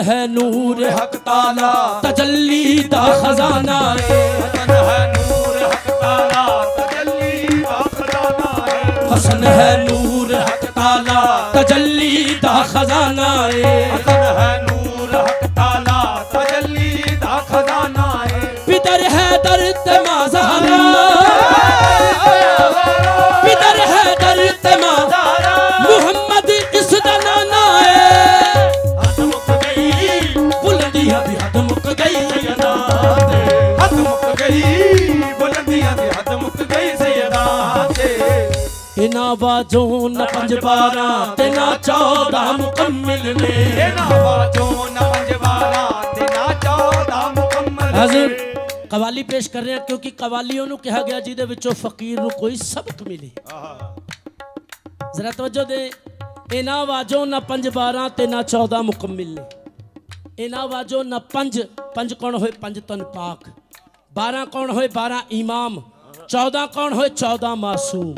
B: है नूर हक ताला तजल्ली दा खजाना है।
C: हसन है नूर हक ताला तजल्ली दा खजाना है।
B: हसन है नूर हक ताला तजल्ली दा खजाना है।
C: हसन है नूर हक ताला तजल्ली दा खजाना है।
B: पितर है दर्द माज़ारा, पितर है दर्द माज़ारा, मुहम्मद इसदा नाना है।
C: हद मुक गई
B: बुलंदियां दी हद मुक गई सैयदा ते,
C: हद मुक गई बुलंदियां दी हद मुक गई सैयदा ते।
B: इना बाजों न पंज बारह ते ना चौदह मुकम्मिल ने।
C: इना बाजों न पंज बारह ते ना चौदह मुकम्मल।
B: हाज़िर कवाली पेश कर रहे हैं क्योंकि कवालियों नूं कहा गया जिहदे विचों फकीर नूं कोई सबक मिले। जरा तवज्जो दे। इना वाजो ना पंज बारह ते ना चौदह मुकम्मिल ने। इना वाजो ना पंज, पंज कौन होए पंज तन पाक, बारह कौन होए बारह इमाम, चौदह कौन होए चौदह मासूम।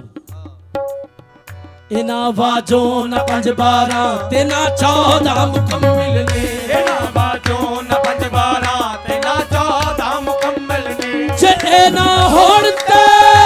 B: इना वाजो ना पंज बारह ते ना चौदह मुकम्मिल ने।
C: इना बाजों न पंज बारह ते ना चौदह मुकम्मल ने।
B: जे ना होड़ते,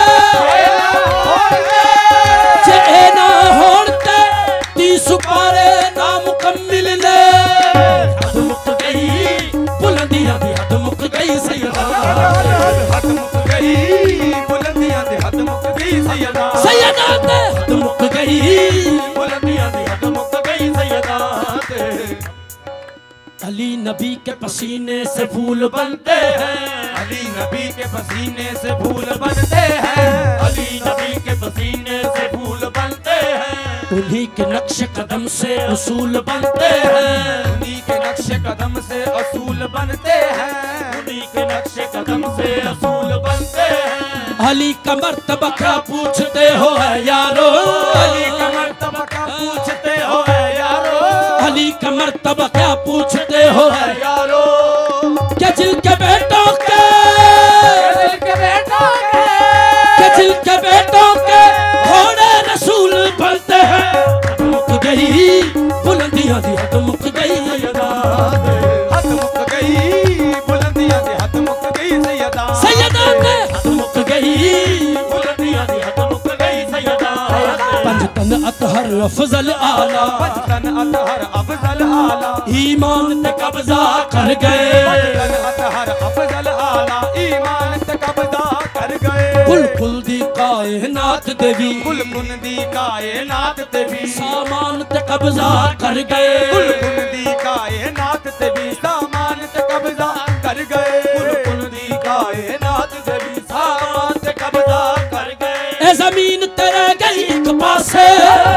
B: जे ना होड़ते तीस पारे ना मुकम्मिल ने। हद मुक गई बुलंदियां दी हद मुक गई सैयदा।
C: हद मुक गई बुलंदियां दी हद मुक गई सैयदा।
B: सैयदा ते हद मुक गई।
C: बुलंदियां दी हद मुक गई सैयदा ते।
B: अली नबी के पसीने से फूल बनते हैं।
C: अली नबी के पसीने से फूल बनते हैं।
B: अली नबी के पसीने से फूल बनते हैं। उन्हीं के नक्श कदम से उसूल बनते हैं।
C: उन्हीं के नक्श कदम से असूल बनते हैं।
B: उन्हीं के नक्श कदम से असूल बनते हैं। अली का मर्तबा क्या पूछते हो है यारो।
C: अली का मर्तबा क्या पूछते हो है यारो।
B: अली का मर्तबा क्या पूछते हो है
C: यारो।
B: क्या जिल के बेटों के,
C: दिल के बेटों के,
B: क्या जिल के बेटों के घोड़े रसूल बनते हैं। हद मुक गई बुलंदियां दी हद मुक गई सैयदा।
C: हद मुक गई बुलंदियां दी हद मुक गई सैयदा।
B: सैयदा ते हद मुक गई
C: बुलंदियां दी हद मुक गई सैयदा।
B: पंजतन अतहर अफजल आला,
C: पंजतन अतहर अफजल आला,
B: ईमान ते कब्जा कर गए।
C: पंजतन अतहर अफजल आला, ईमान ते कब्जा कर गए।
B: कुल कुल दी कायनात देवी,
C: कुल कुल दी कायनात ते भी
B: सामान ते कब्जा कर गए।
C: कुल कुल दी कायनात ते भी सामान ते कब्जा कर गए। कुल कुल दी कायनात ते भी सामान ते कब्जा कर गए।
B: ए जमीन तेरे गई एक पासे,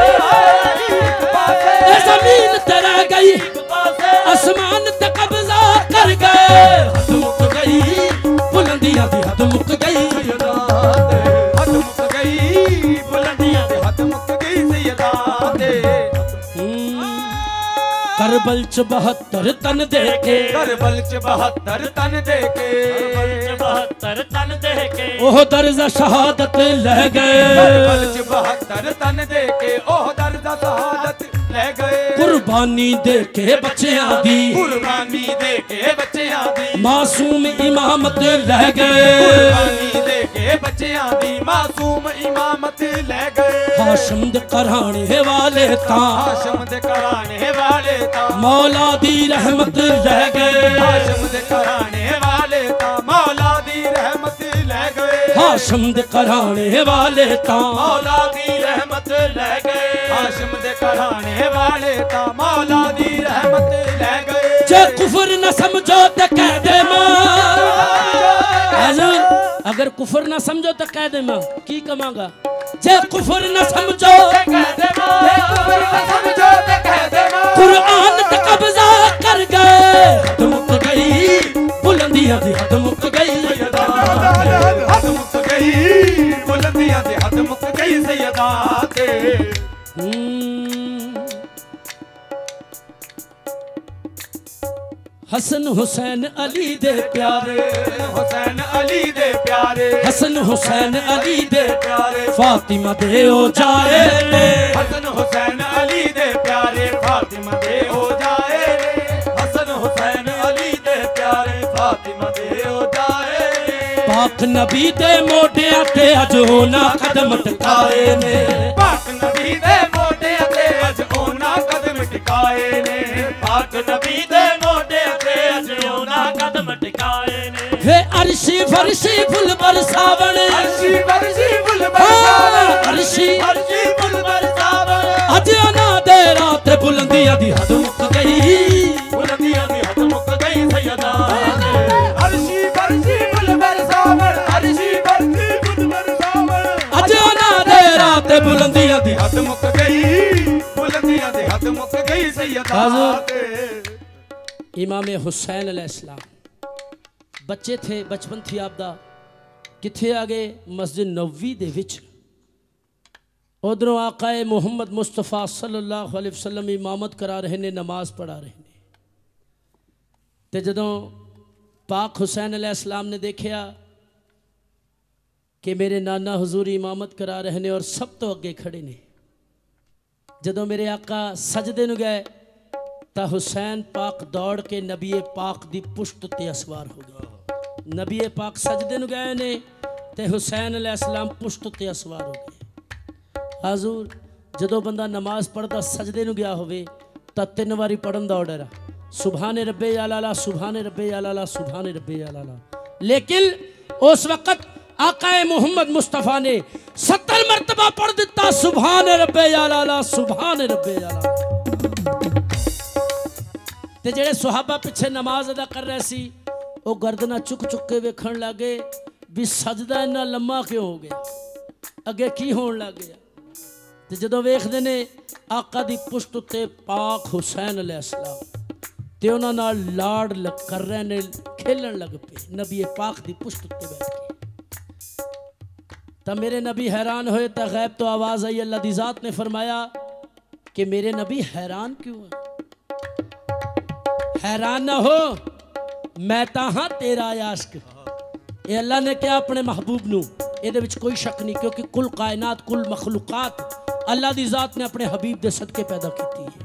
B: ए जमीन तेरे गई आसमान ते कब्जा कर गए। हद मुक गई बुलंदियां दी हद मुक गई सैयदा ते।
C: हद मुक गई बुलंदियां दे हद मुक गई सैयदा ते।
B: करबल च बहत्तर तन देके,
C: करबल च बहत्तर तन देके,
B: बहत्तर तन देके ओह दर्जा शहादत ले गए।
C: करबल च बहत्तर तन देके ओह दर्जा शहादत ले गए।
B: कुर्बानी देके बच्चियां दी,
C: कुर्बानी देके बच्चियां दी,
B: मासूम इमामत ले गए।
C: कुर्बानी देके बच्चियां दी, मासूम इमामत ले गए।
B: हाशम दे कराने वाले ता,
C: हाशम दे कराने वाले ता,
B: मौला दी रहमत ले गए।
C: हाशम दे कराने वाले ता, मौला दी रहमत ले गए।
B: हाशम दे कराने वाले ता,
C: मौला दी रहमत ले गए। हाशम दे कराने वाले ता, मौला दी रहमत ले गए।
B: जे कुफर न समझो तो कह दे मां, अगर कुफर न समझो तो कह दे मां की कमांगा। जे कुफर न समझो
C: कह दे मां, कुफर न समझो ते कह दे मां,
B: कुरान ते कब्जा कर गए। हद मुक गई बुलंदियां दी हद मुक गई सैयदा।
C: हद मुक गई बुलंदियां दे हद मुक गई सैयदा ते।
B: हसन हुसैन अली दे प्यारे,
C: हुसैन अली दे प्यारे,
B: हसन हुसैन अली दे प्यारे, फातिमा दे ओ जाए रे।
C: हसन हुसैन अली दे प्यारे, फातिमा दे ओ जाए रे। हसन
B: पाक नबी दे मोढियां ते अज ओना कदम टिकाए ने
C: पाक नबी दे मोढियां ते अज ओना कदम टिकाए ने पाक नबी दे मोढियां ते अज ओना कदम टिकाए ने
B: वे अर्शी फरशी फुल बरसावण
C: अर्शी फरशी फुल बरसावण
B: अर्शी
C: अर्शी फुल बरसावण
B: अज अना दे रात बुलंदियां दी हद मुक गई
C: बुलंदियां दी हद मुक गई सैयदा अर्शी फरशी फुल बरसावण अर्शी फरशी फुल बरसावण
B: अज अना दे रात बुलंदियां दी
C: हद मुक गई बुलंदियां दी हद मुक गई सैयदा
B: इमाम हुसैन अलैहिस्सलाम बच्चे थे बचपन थी आपदा किथे आ गए मस्जिद नबवी दे विच उधरों आकाए मुहम्मद मुस्तफा सल्लल्लाहु अलैहि वसल्लम इमामत करा रहे ने नमाज पढ़ा रहे ने ते जदों पाक हुसैन अलैहिस्सलाम ने देखा कि मेरे नाना हुजूर इमामत करा रहे ने और सब तो अगे खड़े ने जदों मेरे आका सजदे नूं गए तो हुसैन पाक दौड़ के नबी पाक दी पुश्त ते सवार हो गए नबी पाक सजदे नूं गए ने ते हुसैन अलैहिस्सलाम पुश्त ते सवार हो गए हजूर जदों बंदा नमाज पढ़ता सजदे नूं गया होवे तां तीन वारी पढ़न दा ऑर्डर है सुभान रब्बे आला सुभान रब्बे आला सुभान रब्बे आला लेकिन उस वक़्त आकाए मोहम्मद मुस्तफ़ा ने सत्तर मरतबा पढ़ दिता सुभान रब्बे आला सुभान रब्बे आला ते जेड़े सुहाबा पिछे नमाज अदा कर रहे सी वो गर्दना चुक चुक के वेखण लगे भी सजदा इन्ना लम्मा क्यों हो गया अगे की होण लग गया ते जदों वेखदे ने आका दी पुश्त उत्ते पाक हुसैन अलैहिस्सलाम ते उन्हां नाल लाड़ लग कर रहे ने खेलन लग पे नबी पाक दी पुश्त उत्ते बैठ के तो मेरे नबी हैरान होए तो गैब तो आवाज़ आई अल्लाह दी ज़ात ने फरमाया कि मेरे नबी हैरान क्यों है हैरान ना हो मैं तो हाँ तेरा आशिक ये अल्लाह ने क्या अपने महबूब नू ये कोई शक नहीं क्योंकि कुल कायनात कुल मखलूकात अल्लाह दी ज़ात ने अपने हबीब दे सदके पैदा की है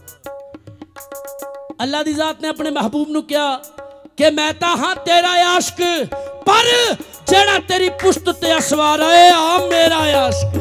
B: अल्लाह दी ज़ात ने अपने महबूब नू क्या कि मैं तो हाँ तेरा आशिक पर जेड़ा तेरी पुश्त ते असवार है आ मेरा आशिक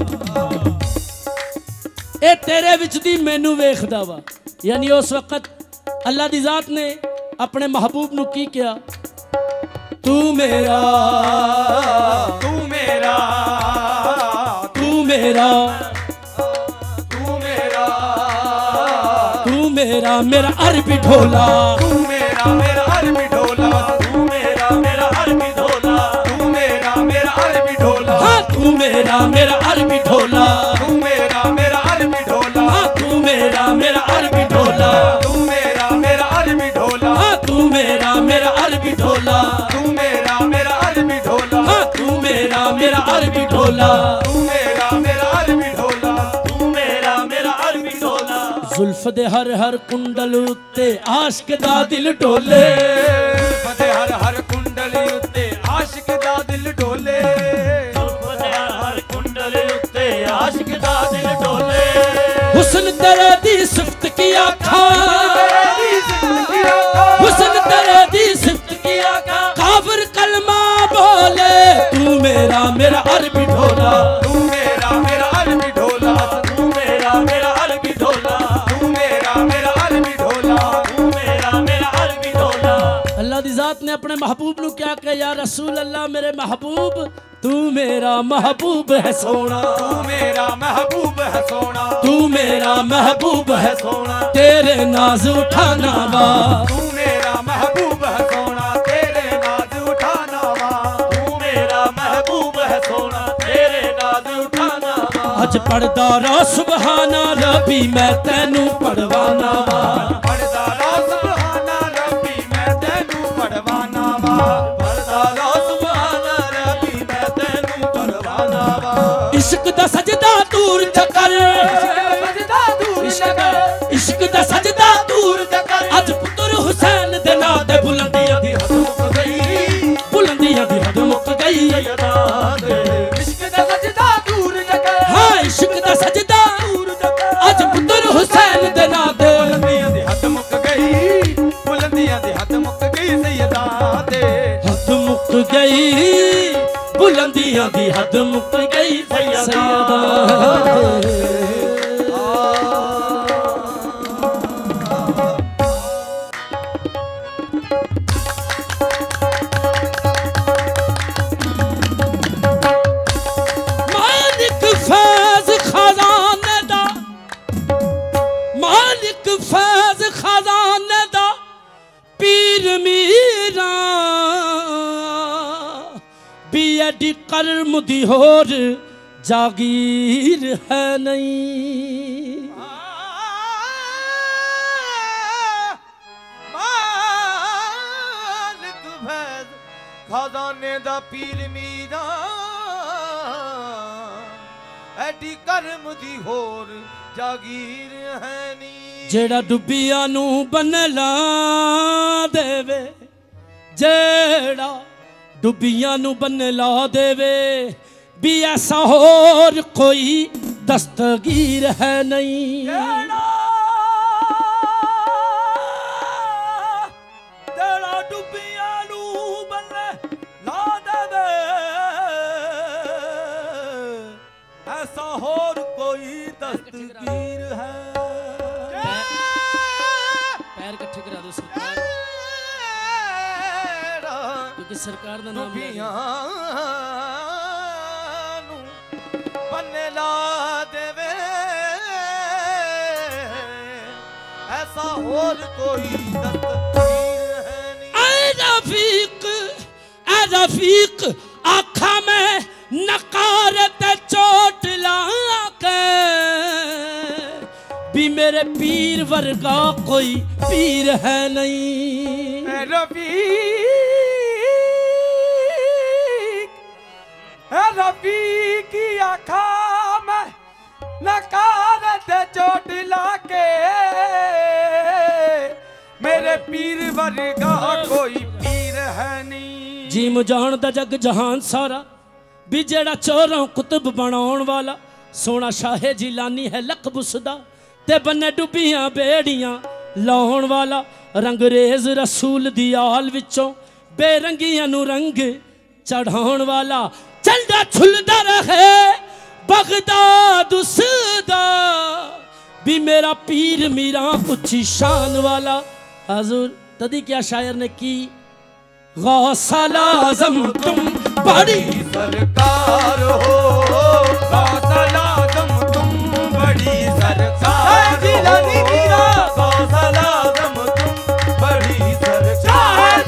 B: ए तेरे विच दी मैनू वेखदा वा यानी उस वक़्त अल्लाह दी ज़ात ने अपने महबूब नू की किया तू मेरा
C: तू मेरा
B: तू मेरा
C: तू मेरा
B: तू मेरा मेरा अरबी ढोला
C: तू मेरा मेरा अरबी ढोला तू मेरा मेरा अरबी ढोला तू मेरा मेरा अरबी ढोला
B: हाँ तू मेरा मेरा अरबी ढोला
C: तू मेरा मेरा अरबी ढोला
B: हाँ तू मेरा मेरा अरबी ढोला
C: तू मेरा मेरा अरबी ढोला
B: हाँ तू मेरा मेरा अरबी ढोला
C: तू मेरा मेरा अरबी ढोला
B: हाँ तू मेरा मेरा अरबी ढोला
C: तू मेरा मेरा अरबी ढोला तू मेरा मेरा अरबी ढोला
B: जुल्फ दे हर हर कुंडल उत्ते आशिक दा दिल डोले
C: फते हर हर कुंडली उत्ते आशिक दा दिल डोले जुल्फ दे हर हर कुंडली उत्ते आशिक दा दिल डोले
B: हुस्न तेरे दी सिफत की आखा हुस्न तेरे दी सिफत की आखा काफिर कलमा बोले तू मेरा मेरा अरबी ढोला
C: तू मेरा मेरा अरबी ढोला तू मेरा मेरा अरबी ढोला तू मेरा मेरा अरबी ढोला तू मेरा मेरा अरबी ढोला
B: अल्लाह दी ज़ात ने अपने महबूब नू क्या कहा या रसूल अल्लाह मेरे महबूब तू मेरा महबूब है सोना
C: तू मेरा महबूब है सोना
B: तू मेरा महबूब है सोना तेरे नाज उठाना वा
C: तू मेरा महबूब है सोना तेरे नाज उठाना वा तू मेरा महबूब है सोना तेरे नाज उठाना वा
B: अज पढ़दा रा सुबहाना रबी मैं तैनू पढ़वाना वा
C: पढ़दा रा सुबहाना रबी मैं तैनू पढ़वाना वा पढ़दा रा सुबहाना रबी मैं तैनू पढ़वाना वा
B: इश्क दा सजदा दूर कर
C: सजदा दूर कर
B: इश्क दा सजदा दूर कर अज पुत्र हुसैन दे नां ते बुलंदियां दी हद मुक गई बुलंदियां दी हद मुक गई
C: इश्क दा सजदा दूर कर
B: हाँ इश्क दा सजदा दूर कर अज पुत्र हुसैन दे नां ते
C: बुलंदियां दी हद मुक गई बुलंदियां दी हद मुक गई सैयदा दे
B: हद मुक गई, बुलंदियां दी हद मुक गई सैयदा। मालिक फैज खजाने दा, मालिक फैज खजाने दा पीर मीरा भी एडी कर्म दी होर जागीर है नहीं।
C: मालिक फैज खजाने दा पीर मीरा एडी कर्म दी होर जागीर है नी।
B: जेड़ा डुबिया नू बनला देवे, जेड़ा डुबिया नू बनला देवे भी ऐसा होर कोई दस्तगीर है नहीं।
C: जेड़ा डुबिया नू बनला देवे ऐसा होर कोई दस्तगीर है।
B: पैर इकट्ठे करा दो सरकार, क्योंकि सरकार का नाम
C: बनला देवे ऐसा होर कोई दस्तगीर है नहीं।
B: ऐ रफीक, ऐ रफीक आखा मैं नकारत चोट लाके भी मेरे पीर वर्गा कोई पीर है नहीं।
C: ऐ रफीक, ऐ रफीक की आखा मैं नकारत चोट लाके मेरे पीर वर्गा कोई पीर है नहीं।
B: जी मुजान दा जग जहान सारा भी जेड़ा चोरों कुतुब बनाउण वाला सोना शाहे जिलानी है लकब उसदा ते बन्ने डुबियां बेड़ियां लाउण वाला रंगरेज रसूल दी आल विचों बेरंगियां नू रंग चढ़ाउण वाला झंडा झुलदा रहे बगदाद उसदा भी मेरा पीर मीरा उच्ची शान वाला। हजूर तदी क्या शायर ने की, गौसल आज़म तुम बड़ी
C: सरकार हो, गौसल आज़म तुम बड़ी सरकार हो, गौसल आज़म तुम बड़ी सरकार,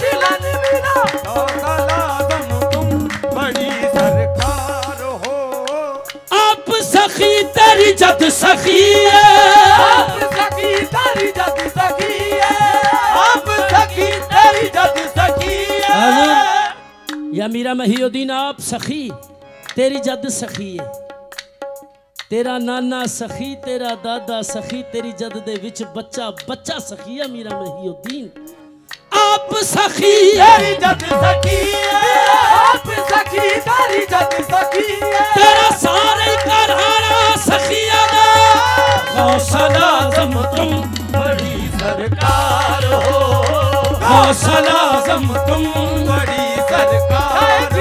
C: गौसल आज़म तुम बड़ी सरकार हो।
B: आप सखी तेरी जद सखी है,
C: आप सखी तेरी जद सखी है, आप सखी तेरी जद सखी है।
B: या मीरा महिउद्दीन आप सखी तेरी जद सखी है, तेरा नाना सखी तेरा दादा सखी तेरी जद दे विच बच्चा बच्चा सखी है मीरा महिउद्दीन। आप सखी
C: तेरी जद सखी है, आप सखी तेरी जद सखी है,
B: तेरा सारे घराना सखिया दा गौसल आज़म तुम
C: बड़ी सरकार हो,
B: गौसल आज़म तुम
C: बड़ी सरकार हो,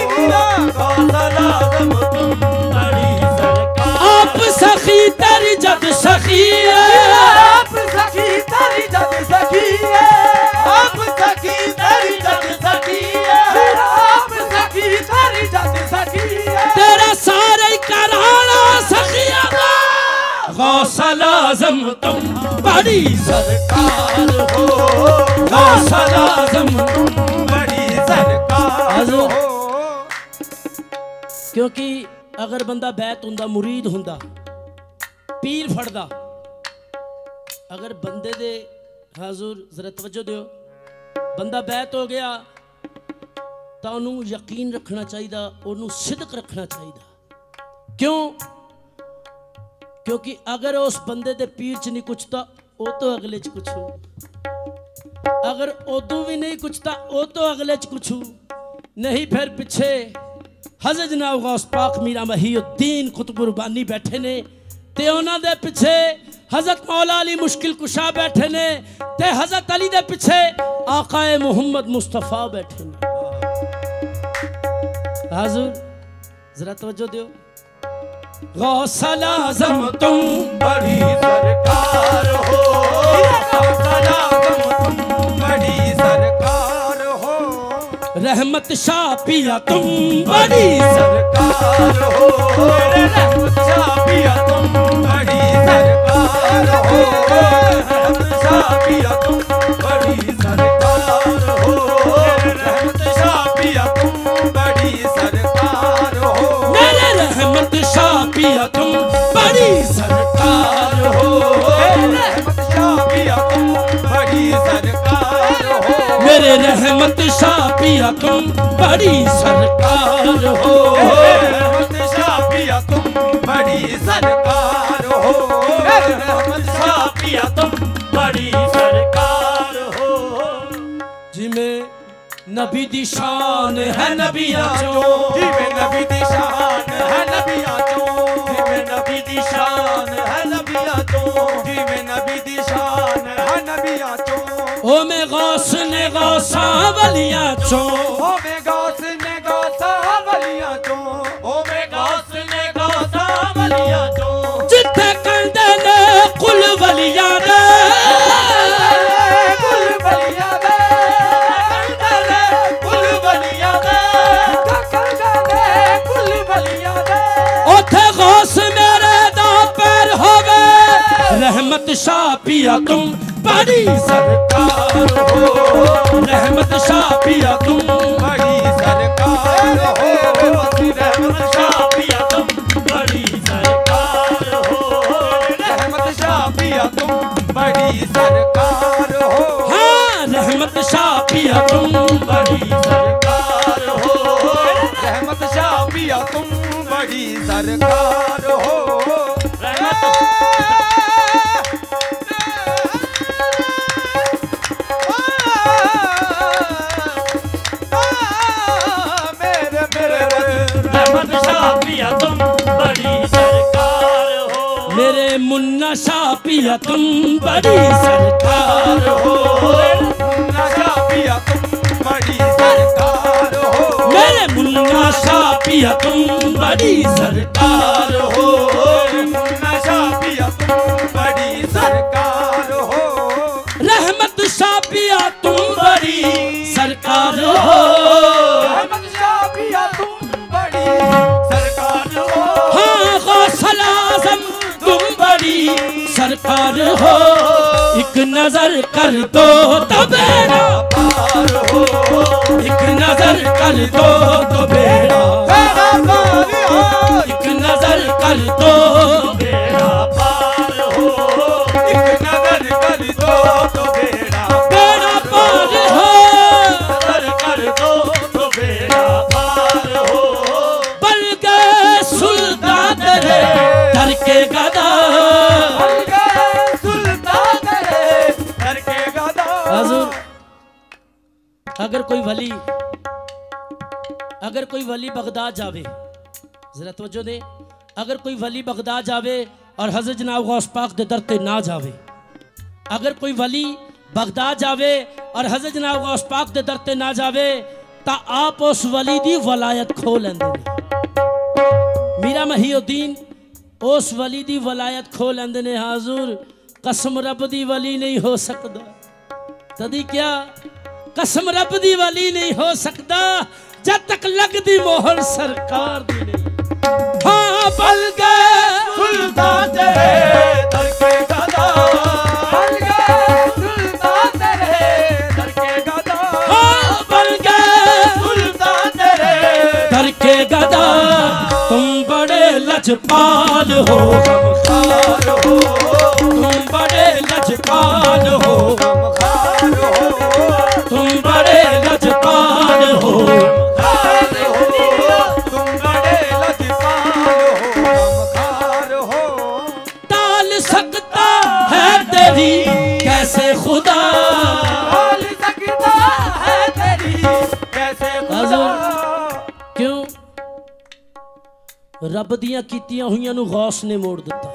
C: गौसल आज़म तुम बड़ी सरकार।
B: आप सखी तेरी जद सखी है,
C: आप सखी तेरी जद सखी है, आप सखी तेरी जद सखी है, आप सखी तेरी जद सखी है,
B: तेरा सारे घराना सखिया दा गौसल आज़म तुम बड़ी
C: सरकार हो,
B: गौसल आज़म तुम
C: बड़ी सरकार हो।
B: क्योंकि अगर बंदा बैत हुंदा मुरीद हुंदा पीर फड़दा, अगर बंदे दे हाजुर जरा तवज्जो दियो, बंदा बैत हो गया तो उन्होंने यकीन रखना चाहिए, उन्होंने सिदक रखना चाहिए। क्यों? क्योंकि अगर उस बंदे दे पीर च नहीं कुछ था वो तो अगले च कुछ हो, अगर उदू भी नहीं कुछ था वो तो अगले च कुछ हो नहीं। फिर पिछे हज़रत जनाब गौस पाक मीरा महिउद्दीन कुतुबुरबानी बैठे ने ते उन्हां दे पिछे हज़रत मौला अली मुश्किल कुशा बैठे ने ते हज़रत अली दे पिछे आकाए मुहम्मद मुस्तफा बैठे ने। हाजुर जरा तवज्जो दो। गौसल आज़म तुम
C: बड़ी सरकार हो, गौसल आज़म तुम बड़ी सरकार हो,
B: रहमत शाह पिया तुम बड़ी
C: सरकार हो, रहमत शाह पिया तुम बड़ी सरकार हो, रहमत शाह पिया तुम बड़ी सरकार हो, रहमत शाह पिया तुम बड़ी सरकार हो,
B: मेरे रहमत शाह पिया तुम बड़ी सरकार हो,
C: रहमत शाह पिया तुम बड़ी सरकार हो,
B: मेरे रहमत शाह पिया तुम बड़ी सरकार हो,
C: रहमत शाह पिया तुम बड़ी सरकार हो, रहमत शाह पिया तुम बड़ी सरकार हो।
B: जिमें नबी दी शान है नबिया चो,
C: जिमें नबी दी शान है नबिया चो, जिमें नबी दी शान है नबिया चो, जिमें नबी दी शान है नबिया चो,
B: ओ में गौस ने गौसा वलिया चो,
C: ओ में गौस ने गौसा वलिया चो, ओ में गौस ने गौसा वलिया चो,
B: जिथे कंदे ने कुल वलिया ने
C: कुल वलिया दे, कंदे कुल वलिया दे, कंदे कुल वलिया दे,
B: ओथे गौस मेरे दा पैर होवे, रहमत शाह पिया तुम बड़ी
C: सरकार हो,
B: रहमत शाह पिया तुम
C: बड़ी सरकार हो, रहमत शाह पिया तुम बड़ी सरकार हो, रहमत शाह पिया तुम बड़ी सरकार हो,
B: हाँ रहमत शाह पिया तुम
C: बड़ी सरकार हो, रहमत शाह पिया तुम बड़ी सरकार हो, रहमत मेरे मेरे रहमत शाह पिया तुम बड़ी सरकार हो,
B: मेरे मुन्ना शाह पिया तुम बड़ी सरकार
C: हो, नशा पिया तुम बड़ी सरकार हो,
B: मेरे मुन्ना शाह पिया तुम बड़ी सरकार
C: हो, नशा पिया तुम बड़ी सरकार हो,
B: रहमत शाह पिया तुम बड़ी सरकार हो,
C: रहमत शाह पिया तुम बड़ी सरकार हो,
B: हाँ गौसल आज़म तुम बड़ी सरकार हो, एक नजर कर दो तो बेड़ा
C: पार हो,
B: एक नजर कर दो तो बेड़ा
C: बेड़ा पार हो,
B: एक नजर कर दो
C: बेड़ा पार हो, एक नजर कर दो तो बेड़ा
B: बेड़ा पार हो,
C: नजर कर दो तो बेड़ा पार हो,
B: बन गए सुल्तान तेरे दर के गदा।
C: बन गए सुल्तान तेरे दर के गदा।
B: हुजूर अगर कोई वली अगर कोई वली बगदाद जावे, जरा तवज्जो दे, अगर कोई वली बगदाद जावे और हज़रत जनाब गौस पाक दे दर ते ना जावे, अगर कोई वली बगदाद जावे और हज़रत जनाब गौस पाक दे दर ते ना जावे ता आप उस वली दी वलायत खो लेंदे ने। मीरा महीउद्दीन उस वली दी वलायत खो लेंदे ने। हाज़ुर कसम रब दी वली नहीं हो सकदा, तदी क्या कसम रब दी वली नहीं हो सकदा जब तक लगदी मोहर सरकार दी नहीं। हाँ बल गए
C: सुल्तान तेरे दर के गदा, बन गए सुल्तान तेरे दर के गदा,
B: हाँ बल गए
C: सुल्तान तेरे
B: दर के गदा। तुम बड़े लजपाल हो
C: गमखार हो,
B: तुम बड़े लजपाल हो
C: गमखार हो,
B: तुम बड़े लजपाल हो
C: गमखार हो, तुम बड़े लजपाल हो, गमखार हो,
B: टाल सकता है तेरी कैसे खुदा।
C: टाल सकता है तेरी कैसे खुदा।
B: क्यों रब दियां कीतियां हुईयां नू गौस ने मोड़ दिता,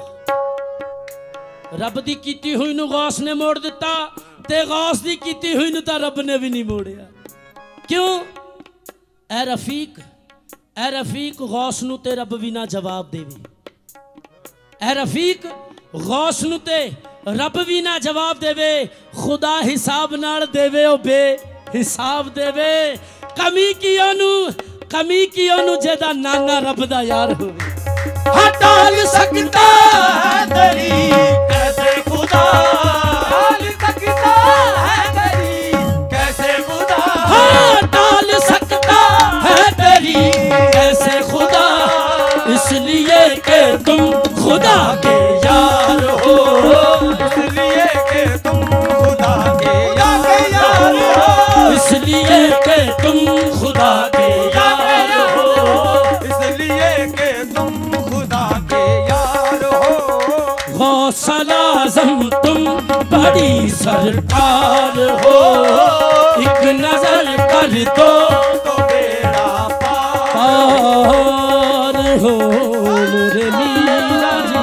B: रब दी कीती हुई नू गौस ने मोड़ दिता ते गौस दी कीती हुई नू तां रब ने भी नहीं मोड़िया। क्यों? ए रफीक ए रफीक गौस नू ते रब भी ना जवाब देवे, ए रफीक गौस नू ते रब भी ना जवाब देवे, खुदा हिसाब नाल देवे ओ बे हिसाब देवे। कमी की ओनू कमी की ओनू जेदा नाना रब दा यार होवे।
C: हटाल सकता है तेरी कैसे खुदा, टाल सकता है तेरी कैसे खुदा,
B: हटाल सकता है तेरी कैसे खुदा, इसलिए कि तुम खुदा के यार हो,
C: इसलिए कि तुम खुदा के यार हो,
B: इसलिए कि तुम खुदा के यार हो,
C: इसलिए कि तुम खुदा के यार हो।
B: गौसल आज़म तुम बड़ी सरकार हो, एक नजर कर दो
C: तो बेड़ा पार
B: पार हो रे मीरा जी।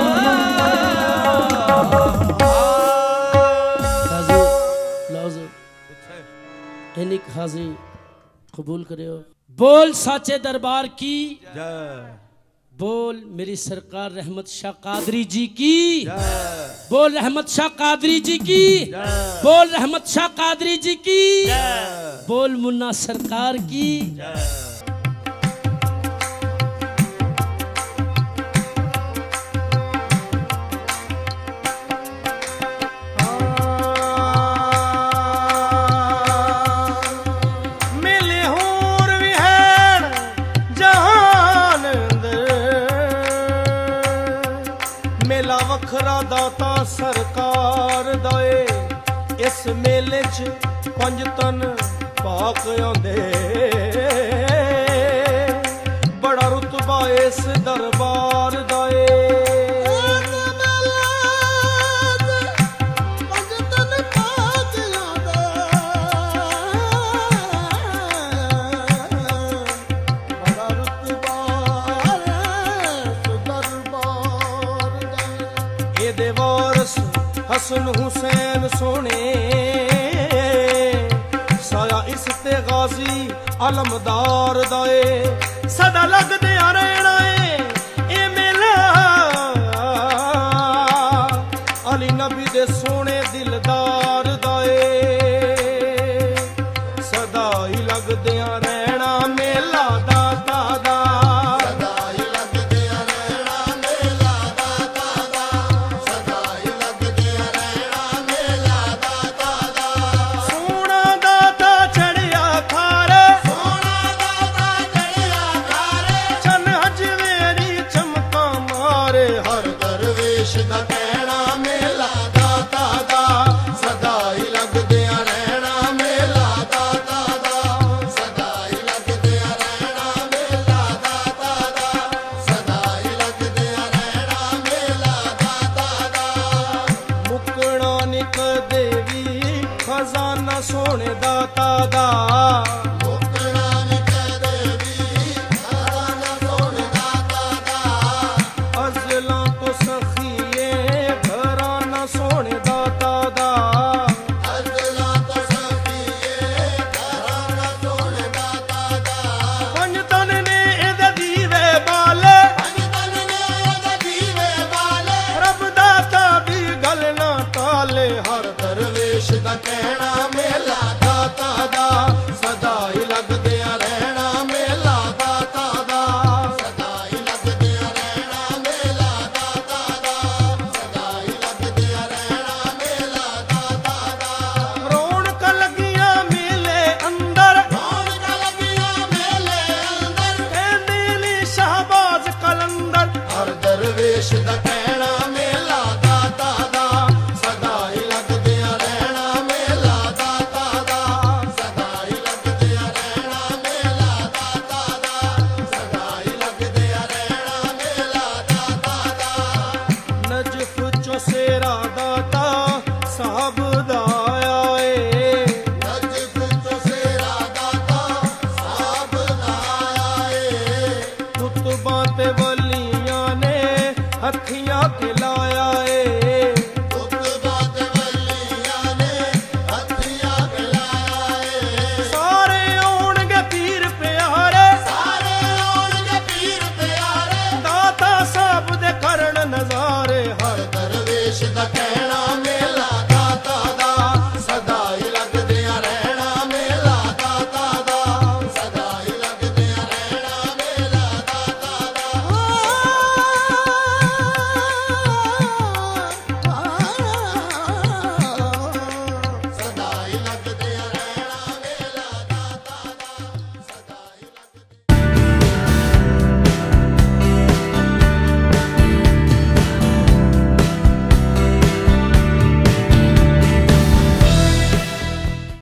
B: हाजी लाजो इनिक हाजी कबूल करियो। बोल साचे दरबार की, बोल मेरी सरकार रहमत शाह कादरी जी की, बोल रहमत शाह कादरी जी की, बोल रहमत शाह कादरी जी की, बोल मुन्ना सरकार की।
D: मेला वखरा दाता सरकार दाए, इस मेले च पंज तन पाक आंदे, बड़ा रुतबा इस दरबार दाए। हसन हुसैन सोने साया इस ते गाजी अलमदार दाए, सदा लगदे रहना ए मेला अली नबी दे सोने दिलदार दाए, सदा ही लगदे रहना मेला दा।